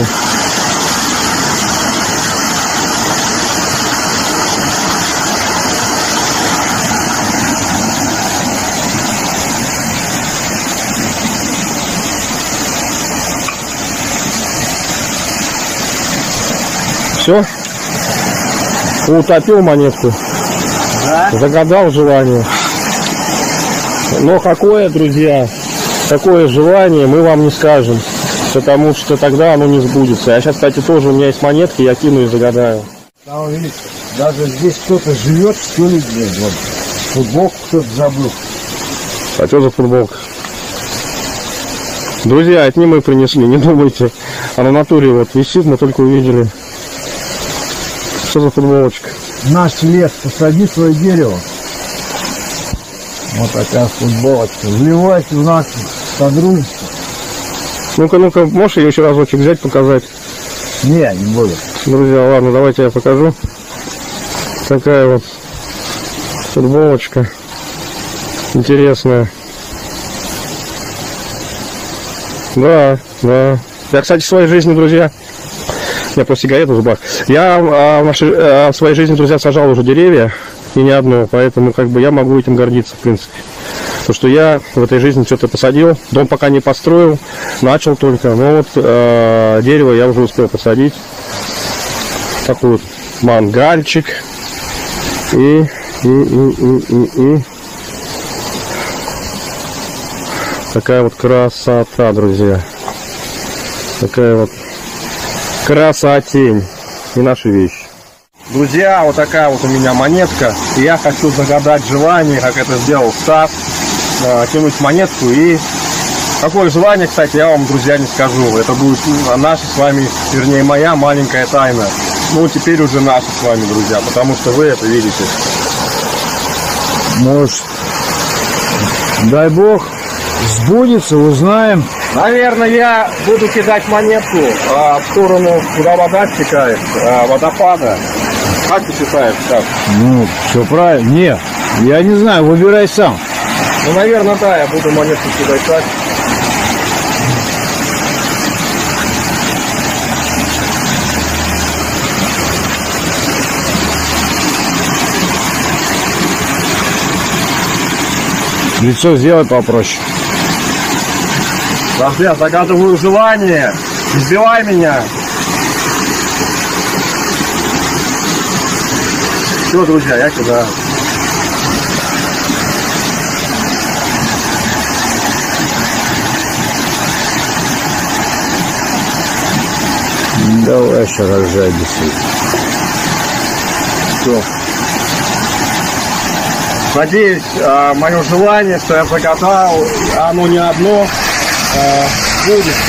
A: Все? Утопил монетку.
C: Да.
A: Загадал желание. Но какое, друзья, какое желание, мы вам не скажем. Потому что тогда оно не сбудется. Я сейчас, кстати, тоже у меня есть монетки, я кину и загадаю.
C: Там, видите, даже здесь кто-то живет, что ли, блядь, вот. Футболку кто-то забыл.
A: А что за футболка? Друзья, это не мы принесли, не думайте. А на натуре вот висит, мы только увидели. Что за футболочка?
C: Наш лес, посади свое дерево. Вот такая футболочка. Вливайте в наше содружество.
A: Ну-ка, ну-ка, можешь ее еще разочек взять, показать?
C: Не, не буду.
A: Друзья, ладно, давайте я покажу. Такая вот футболочка. Интересная. Да, да. Я, кстати, в своей жизни, друзья, я просто сигарету в зубах. Я а, в, нашей, а, в своей жизни, друзья, сажал уже деревья, и не одно, поэтому как бы я могу этим гордиться, в принципе. То, что я в этой жизни что-то посадил, дом пока не построил, начал только, но вот э, дерево я уже успел посадить. Такой вот мангальчик. И, и, и, и, и, и. Такая вот красота, друзья. Такая вот красотень. И наши вещи. Друзья, вот такая вот у меня монетка. И я хочу загадать желание, как это сделал Стас. Кинуть монетку и... Какое желание, кстати, я вам, друзья, не скажу. Это будет наша с вами, вернее, моя маленькая тайна. Ну, теперь уже наша с вами, друзья, потому что вы это видите.
C: Может, дай бог, сбудется, узнаем.
A: Наверное, я буду кидать монетку а, в сторону, куда вода стекает, а, водопада. Как ты считаешь, как?
C: Ну, все правильно. Не, я не знаю, выбирай сам.
A: Ну, наверное, да, я буду монетку кидать так.
C: Лицо сделай попроще.
A: Друзья, загадываю желание. Избивай меня. Все, друзья, я кидаю.
C: Давай еще рожай, беси.
A: Все. Надеюсь, мое желание, что я загадал, оно не одно, сбудется.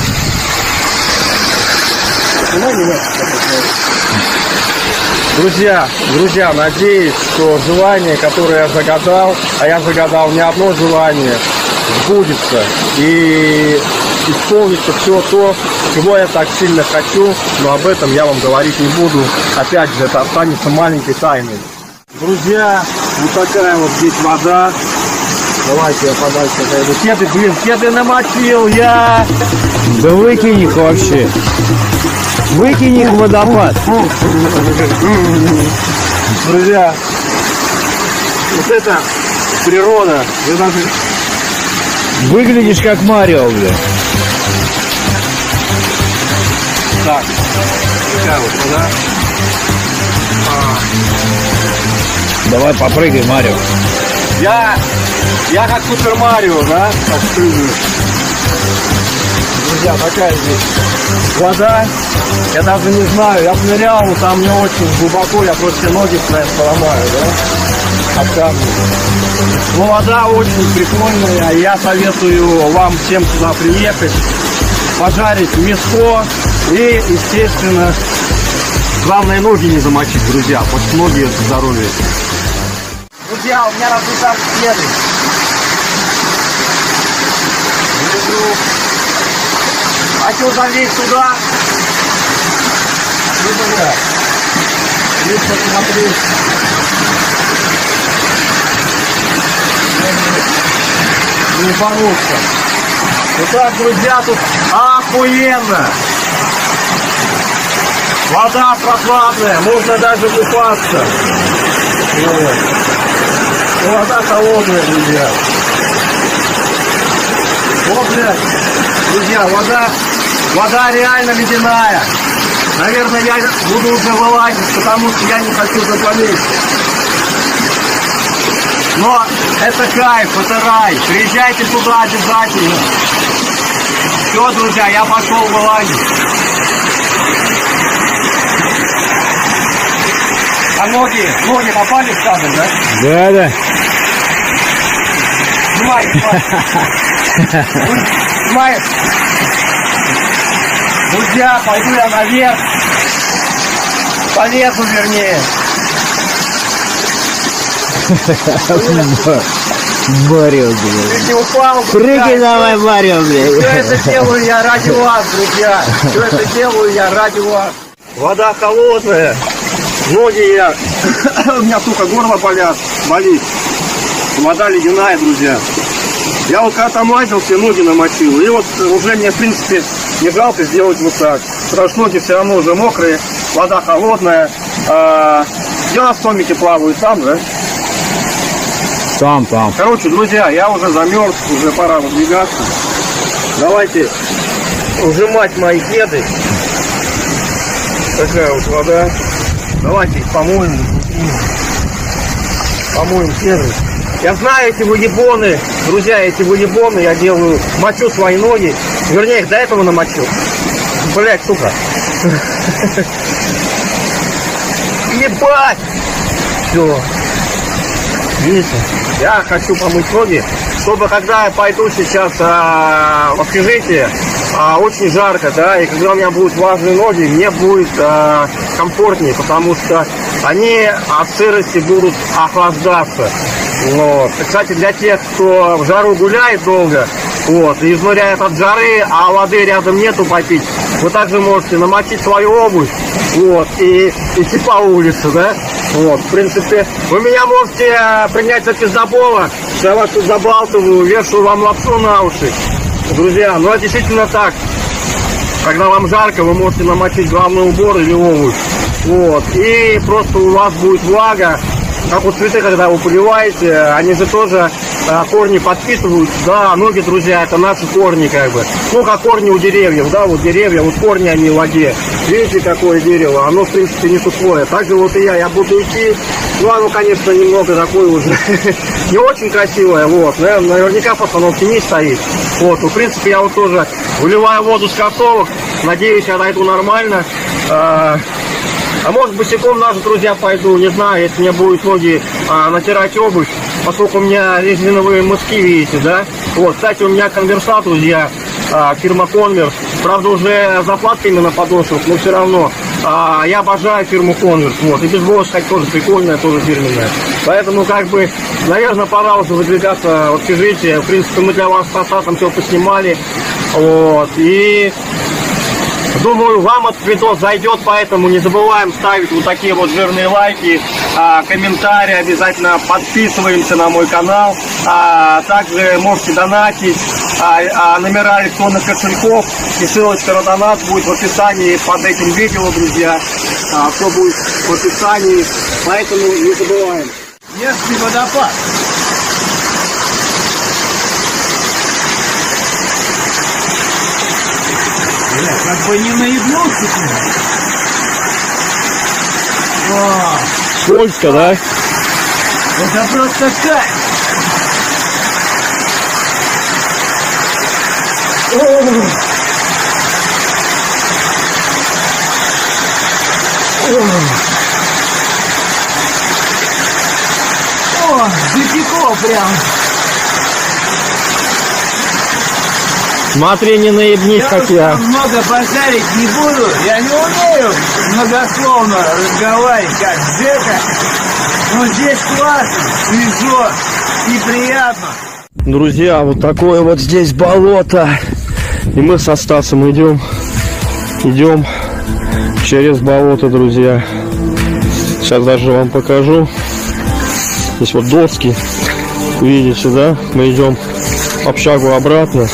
A: Друзья, друзья, надеюсь, что желание, которое я загадал, а я загадал не одно желание, сбудется и исполнится все то, чего я так сильно хочу, но об этом я вам говорить не буду. Опять же, это останется маленькой тайной. Друзья, вот такая вот здесь вода. Давайте я подальше отойду. Кеды, блин, кеды намочил я.
C: Да выкинь их вообще. Выкинь их в водопад.
A: Друзья, вот это природа. Вы даже...
C: Выглядишь как Марио, бля.
A: Так, такая вот вода. А.
D: Давай попрыгай, Марио.
B: Я, я как Супер Марио, да, как прыгаю. Друзья, такая здесь вода. Я даже не знаю, я нырял, но там не очень глубоко, я просто ноги, наверное, поломаю, да, от камня. Но вода очень прикольная, я советую вам всем сюда приехать, пожарить мясо и, естественно, главное ноги не замочить, друзья, потому что ноги это здоровье. Друзья, у меня разлетались следы. Хочу залезть туда. Лучше посмотреть. Не порвутся. Итак, друзья, тут охуенно. Вода прохладная, можно даже купаться. Вот. Вода холодная, друзья. Вот, блядь, друзья, вода, вода реально ледяная. Наверное, я буду уже вылазить, потому что я не хочу заболеть. Но это кайф, это рай. Приезжайте туда обязательно. Все, друзья, я пошел вылазить. А ноги, ноги попали в кадр, да?
D: Да, да.
B: Снимай, снимай. Снимай. Друзья, пойду я наверх. Полезу, вернее.
D: Марио, блядь.
B: Ты не упал,
D: Прыгай давай, Марио, блядь.
B: Все это делаю я ради вас, друзья. Все это делаю я ради вас. Вода холодная. Ноги я... У меня, сука, горло болят, болит. Вода ледяная, друзья. Я вот когда там лазил, все ноги намочил. И вот уже мне, в принципе, не жалко сделать вот так. Потому что ноги все равно уже мокрые, вода холодная. А, где у нас томики плавают? Там, да?
D: Там, там.
B: Короче, друзья, я уже замерз, уже пора выдвигаться. Давайте ужимать мои кеды. Такая вот вода. Давайте их помоем. Помоем кеды. Я знаю, эти выебоны, друзья, эти выебоны, я делаю, мочу свои ноги. Вернее, их до этого намочил. Блять, сука. Ебать! Все. Видите? Я хочу помыть ноги, чтобы когда я пойду сейчас а, в общежитие, а, очень жарко, да, и когда у меня будут влажные ноги, мне будет а, комфортнее, потому что они от сырости будут охлаждаться. Вот. Кстати, для тех, кто в жару гуляет долго, вот, и изнуряет от жары, а воды рядом нету попить, вы также можете намочить свою обувь, вот, и идти по улице, да. Вот, в принципе, вы меня можете принять за пиздобола, что я вас тут забалтываю, вешаю вам лапшу на уши. Друзья, ну это действительно так. Когда вам жарко, вы можете намочить головной убор или обувь. Вот, и просто у вас будет влага. Как вот цветы, когда вы поливаете, они же тоже а, корни подпитывают. Да, ноги, друзья, это наши корни, как бы. Ну, как корни у деревьев, да, вот деревья, вот корни они в воде. Видите, какое дерево? Оно, в принципе, не сухое. Так же вот и я, я буду идти. Ну, оно, конечно, немного такое уже не очень красивое, вот. Наверняка постановки не стоит. Вот, ну, в принципе, я вот тоже выливаю воду с кроссовок. Надеюсь, я дойду нормально. А может босиком даже, друзья, пойду, не знаю, если мне будут ноги а, натирать обувь, поскольку у меня резиновые мыски, видите, да? Вот, кстати, у меня конверсат, друзья, а, фирма Converse, правда, уже заплатками на подошвах, но все равно. А, я обожаю фирму Converse, вот, и бейсбол, кстати, тоже прикольная, тоже фирменная. Поэтому, как бы, наверное, пора уже выдвигаться в общежитие. В принципе, мы для вас с Асатом все поснимали, вот, и... Думаю, вам этот видос зайдет, поэтому не забываем ставить вот такие вот жирные лайки, а, комментарии, обязательно подписываемся на мой канал, а, также можете донатить, а, а, номера электронных кошельков и ссылочка на донат будет в описании под этим видео, друзья, а, все будет в описании, поэтому не забываем.
C: Мерзкий водопад. Как бы не наебнулся.
B: Сколько, да?
D: Это просто кайф. О, запекло прям.
A: Смотри, не наебнись, как я.
D: Много базарить не буду. Я не умею многословно разговаривать, как Джека. Но здесь классно, свежо и приятно.
A: Друзья, вот такое вот здесь болото. И мы со Стасом идем, идем через болото, друзья. Сейчас даже вам покажу. Здесь вот доски. Видите, да? Мы идем в общагу обратно.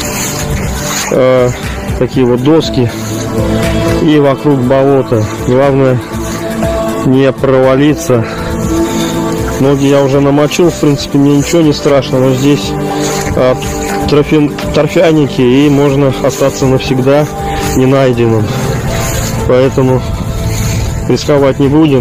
A: Э, такие вот доски. И вокруг болота. Главное не провалиться. Ноги я уже намочил, в принципе, мне ничего не страшно, но здесь а, трофи, торфяники, и можно остаться навсегда не найденным. Поэтому рисковать не будем.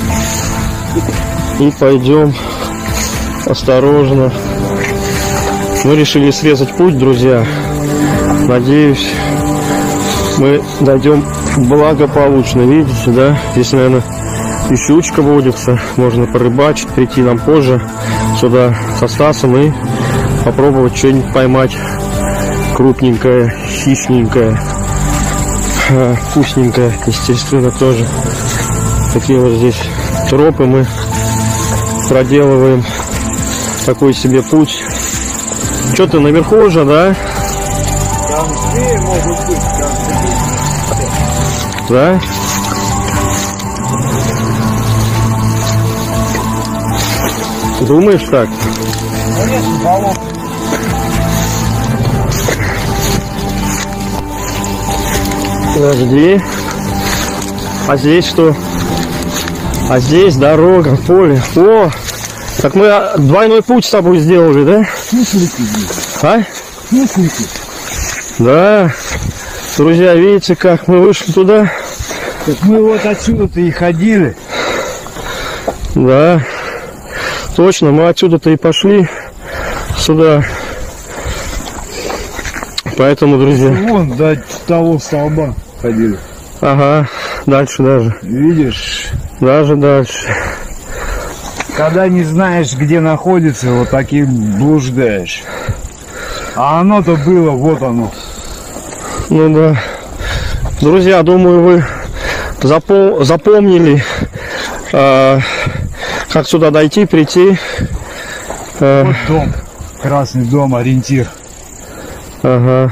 A: И пойдем осторожно. Мы решили срезать путь, друзья. Надеюсь, мы дойдем благополучно. Видите, да? Здесь, наверное, и щучка водится, можно порыбачить, прийти нам позже сюда со Стасом и попробовать что-нибудь поймать крупненькое, хищненькое, вкусненькое, естественно, тоже. Такие вот здесь тропы мы проделываем, такой себе путь. Что ты наверху уже, да?
C: Там змеи могут быть, там
A: да? Думаешь так?
C: конечно, болото.
A: Подожди. А здесь что? А здесь дорога, поле. О! Так мы двойной путь с тобой сделали, да?
C: Суслики здесь.
A: А?
C: Суслики.
A: Да. Друзья, видите, как мы вышли туда?
C: Так мы вот отсюда-то и ходили.
A: Да. Точно, мы отсюда-то и пошли сюда. Поэтому, друзья...
C: Вон до того столба ходили.
A: Ага, дальше даже.
C: Видишь?
A: Даже дальше.
C: Когда не знаешь, где находится, вот так и блуждаешь. А оно-то было, вот оно.
A: Ну да. Друзья, думаю, вы запом... запомнили... Э как сюда дойти, прийти.
C: Вот дом, красный дом, ориентир.
A: Ага.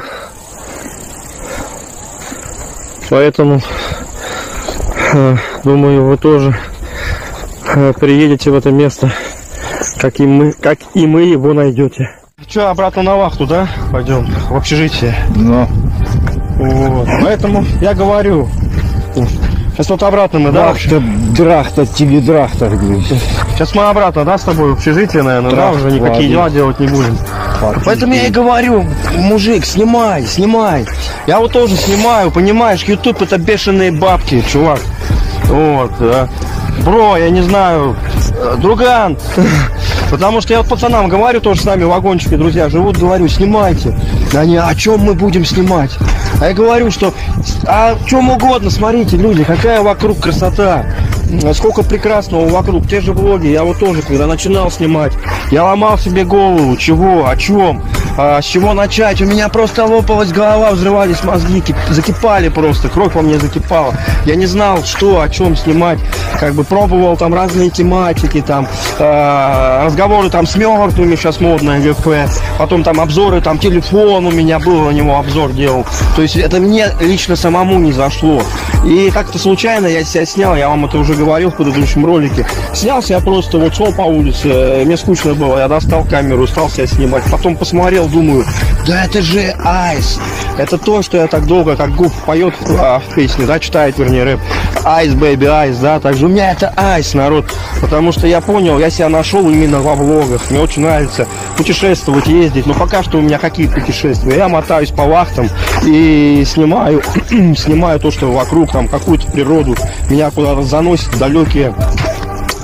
A: Поэтому, э, думаю, вы тоже э, приедете в это место, как и мы, как и мы его найдете. Че, обратно на вахту, да? Пойдем в общежитие.
C: Но.
A: Вот. Поэтому я говорю. Сейчас вот обратно мы, да?
C: Драхта, драхта, тебе драхта, говорит.
A: Сейчас мы обратно, да, с тобой в общежитие, наверное, да, уже никакие дела делать не будем. Поэтому я и говорю, мужик, снимай, снимай. Я вот тоже снимаю, понимаешь, YouTube это бешеные бабки, чувак. Вот, да. Бро, я не знаю, друган. Потому что я вот пацанам говорю, тоже с нами в вагончике, друзья, живут, говорю, снимайте. Они, о чем мы будем снимать? А я говорю, что о чем угодно, смотрите, люди, какая вокруг красота. Сколько прекрасного вокруг, те же влоги. Я вот тоже, когда начинал снимать, я ломал себе голову, чего, о чем, а, с чего начать. У меня просто лопалась голова, взрывались мозги, закипали просто, кровь во мне закипала. Я не знал, что, о чем снимать. Как бы пробовал там разные тематики, там э, разговоры там с мертвыми, сейчас модное ГФ, потом там обзоры, там телефон у меня был, на него обзор делал. То есть это мне лично самому не зашло. И как-то случайно я себя снял, я вам это уже говорил в предыдущем ролике. Снялся я просто, вот шел по улице, мне скучно было, я достал камеру, стал себя снимать. Потом посмотрел, думаю, да это же Айс. Это то, что я так долго, как Гуф поет а, в песне, да, читает, вернее, рэп. Айс, бэйби, айс, да, также у меня это айс, народ. Потому что я понял, я себя нашел именно во влогах. Мне очень нравится путешествовать, ездить. Но пока что у меня какие путешествия? Я мотаюсь по вахтам и снимаю, снимаю то, что вокруг, там, какую-то природу. Меня куда-то заносит в далекие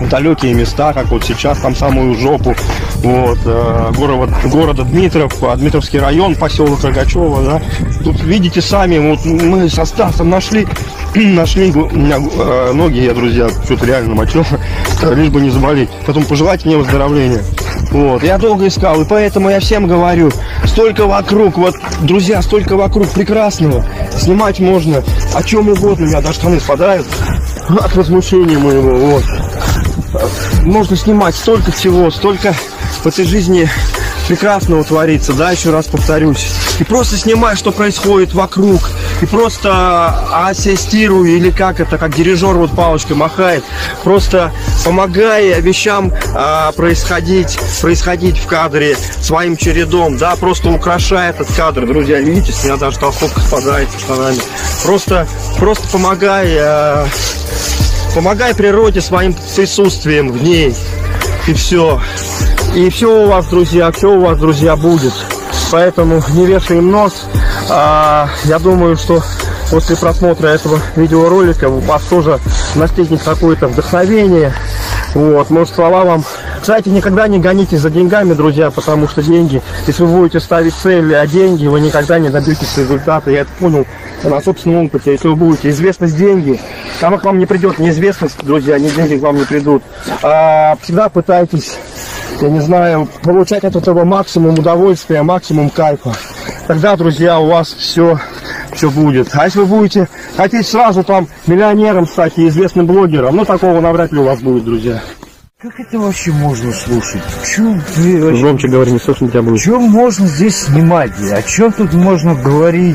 B: далекие места, как вот сейчас, там самую жопу, вот, э, город, города Дмитров, Дмитровский район, поселок Рогачева, да. Тут видите сами, вот мы со Стасом нашли, нашли, у меня э, ноги, я, друзья, что-то реально мочил, лишь бы не заболеть. Потом пожелайте мне выздоровления. Вот, я долго искал, и поэтому я всем говорю, столько вокруг, вот, друзья, столько вокруг прекрасного, снимать можно о чем угодно, у меня даже штаны спадают от возмущения моего, вот. Можно снимать столько всего, столько в этой жизни прекрасного творится, да, еще раз повторюсь. И просто снимай, что происходит вокруг, и просто ассистируй, или как это, как дирижер вот палочкой махает, просто помогай вещам а, происходить, происходить в кадре своим чередом, да, просто украшай этот кадр, друзья, видите, с меня даже толстовка спадает штанами. Просто, просто помогай, а, помогай природе своим присутствием в ней, и все. И все у вас, друзья, все у вас, друзья, будет. Поэтому не вешаем нос. А, я думаю, что после просмотра этого видеоролика у вас тоже настигнет какое-то вдохновение. Вот, может, слова вам... Кстати, никогда не гонитесь за деньгами, друзья, потому что деньги, если вы будете ставить цели, а деньги, вы никогда не добьетесь результата. Я это понял на собственном опыте. Если вы будете известность, деньги, там к вам не придет неизвестность, друзья, ни деньги к вам не придут. А, всегда пытайтесь, я не знаю, получать от этого максимум удовольствия, максимум кайфа. Тогда, друзья, у вас все, все будет. А если вы будете хотеть сразу там миллионером стать и известным блогером, ну такого навряд ли у вас будет, друзья.
C: Как это вообще можно слушать? Чё ты вообще...
A: Громче говори, не слышно тебя будет.
C: Чем можно здесь снимать? О чем тут можно говорить?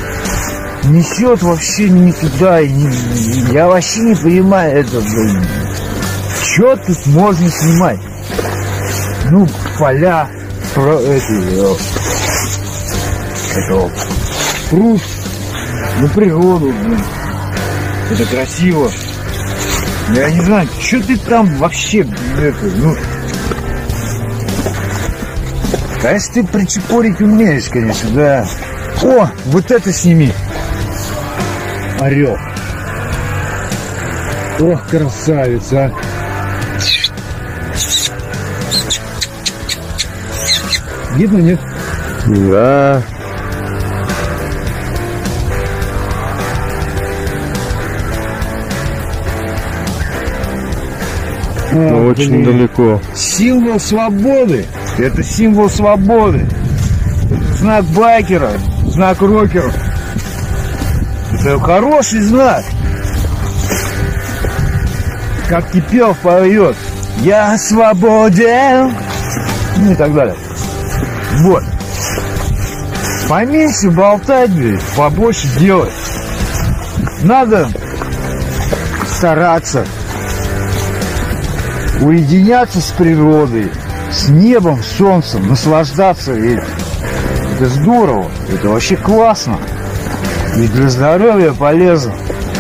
C: Несет вообще не туда. Не... Я вообще не понимаю это, блин. Что тут можно снимать? Ну, поля, про эти, это, пруд, ну, природу, блин. Это красиво. Я не знаю, что ты там вообще, это, ну... Конечно, ты причепорить умеешь, конечно, да. О, вот это сними. Орел. Ох, красавица, а. Видно, нет?
A: Да.
C: О,
A: ну, очень
C: блин.
A: далеко.
C: Символ свободы. Это символ свободы. Это знак байкера, знак рокера. Это хороший знак. Как Кипелов поет: я свободен. Ну и так далее. Вот. Поменьше болтать, блин, побольше делать. Надо стараться уединяться с природой, с небом, с солнцем, наслаждаться этим. Это здорово, это вообще классно. И для здоровья полезно.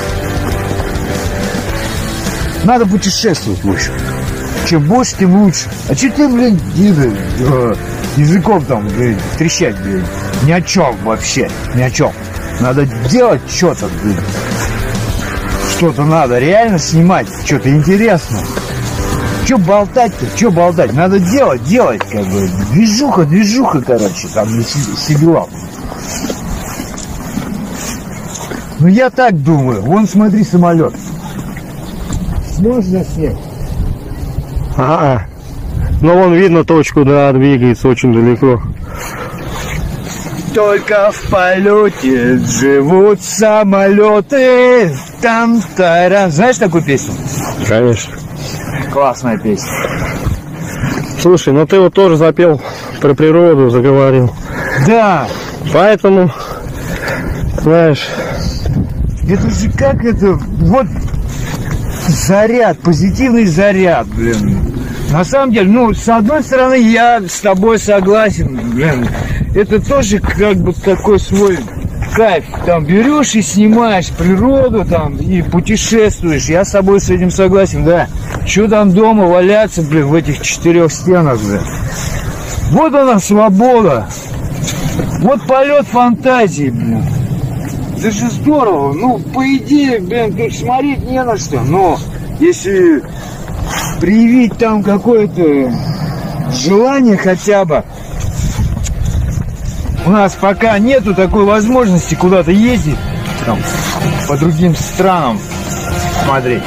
C: Надо путешествовать лучше. Чем больше, тем лучше. А че ты, блин, э, языком там, блин, трещать, блин? Ни о чем вообще, ни о чем. Надо делать что-то, блин. Что-то надо реально снимать, что-то интересное. Че болтать-то, че болтать? Надо делать, делать, как бы. Движуха, движуха, короче, там не сидела. Ну я так думаю. Вон, смотри, самолет. Можно снять?
A: Ага. Но вон видно точку, да, двигается очень далеко.
C: Только в полете живут самолеты. Там-тара. Знаешь такую песню?
A: Конечно.
C: Классная песня.
A: Слушай, ну ты вот тоже запел про природу, заговорил.
C: Да.
A: Поэтому, знаешь...
C: Это же как это... Вот заряд, позитивный заряд, блин. На самом деле, ну, с одной стороны, я с тобой согласен, блин. Это тоже как бы такой свой кайф. Там берешь и снимаешь природу, там, и путешествуешь. Я с тобой с этим согласен, да. Что там дома валяться, блин, в этих четырех стенах, блин. Вот она, свобода. Вот полет фантазии, блин. Это же здорово. Ну, по идее, блин, тут смотреть не на что. Но если проявить там какое-то желание хотя бы. У нас пока нету такой возможности куда-то ездить там, по другим странам смотреть.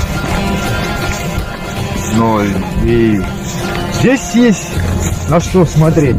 C: Но и здесь есть на что смотреть.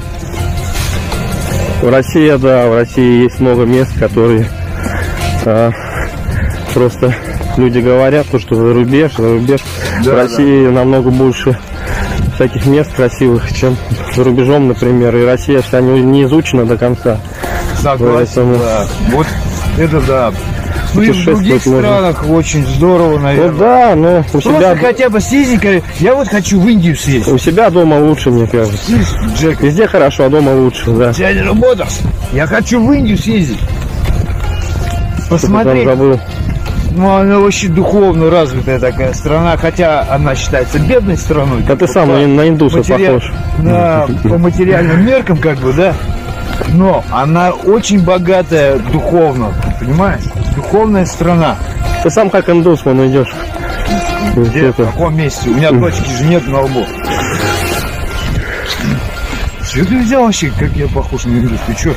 A: В России, да, в России есть много мест, которые а, просто люди говорят, то, что за рубеж, за рубеж. Да, в России да. намного больше всяких мест красивых, чем за рубежом, например. И Россия вся не, не изучена до конца.
C: Согласен,
A: Поэтому...
C: да. Вот это да. Ну и в других странах можно. Очень здорово, наверное.
A: Ну да, но у
C: Просто
A: себя...
C: хотя бы съездить, я вот хочу в Индию съездить.
A: У себя дома лучше, мне кажется.
C: Джек.
A: Везде хорошо, а дома лучше, да.
C: Дядя работа. Я хочу в Индию съездить. Посмотреть. Ну, она вообще духовно развитая такая страна, хотя она считается бедной страной.
A: Да ты сам на, на индуса матери... похож.
C: На, по материальным меркам, как бы, да. Но она очень богатая духовно, понимаешь? Духовная страна.
A: Ты сам как индус, вон идешь.
C: Где? В каком месте? У меня точки же нет на лбу. Что ты взял вообще, как я похож на индус? Ты что?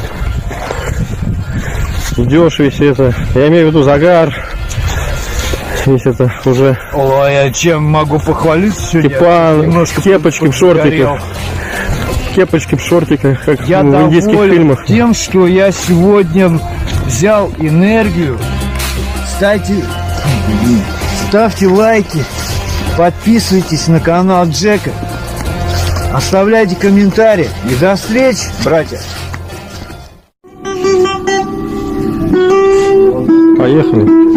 A: Идешь весь это, я имею в виду загар. Весь это уже...
C: Ой, я чем могу похвалиться сегодня?
A: Кипан, кепочки в шортиках. Кепочки в шортиках, как
C: я
A: в индийских фильмах.
C: Тем, что я сегодня взял энергию. Кстати, ставьте лайки, подписывайтесь на канал Джека, оставляйте комментарии. И до встречи, братья.
A: Поехали.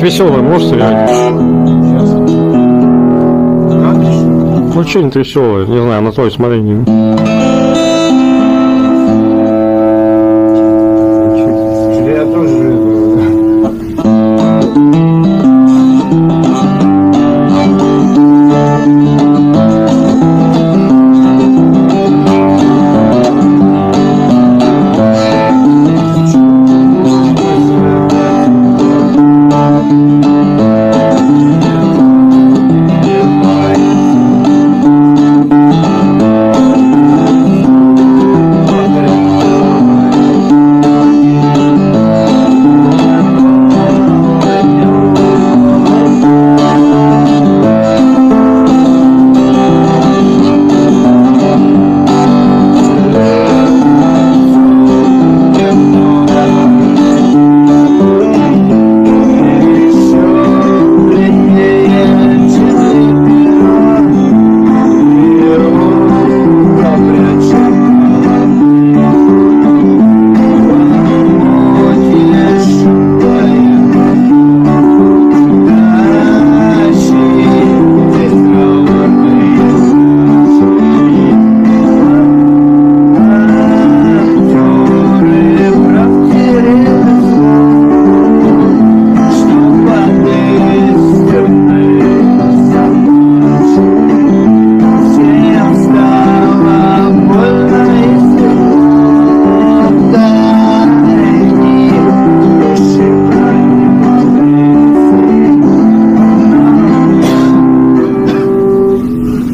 A: веселое можешь сыграть? Ну, что-нибудь веселое. Не знаю, Анатолий, смотри. Не...
C: Я тоже...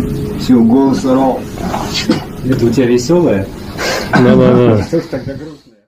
E: Это у тебя веселое?
A: Да-да-да.
C: Что ж тогда грустно?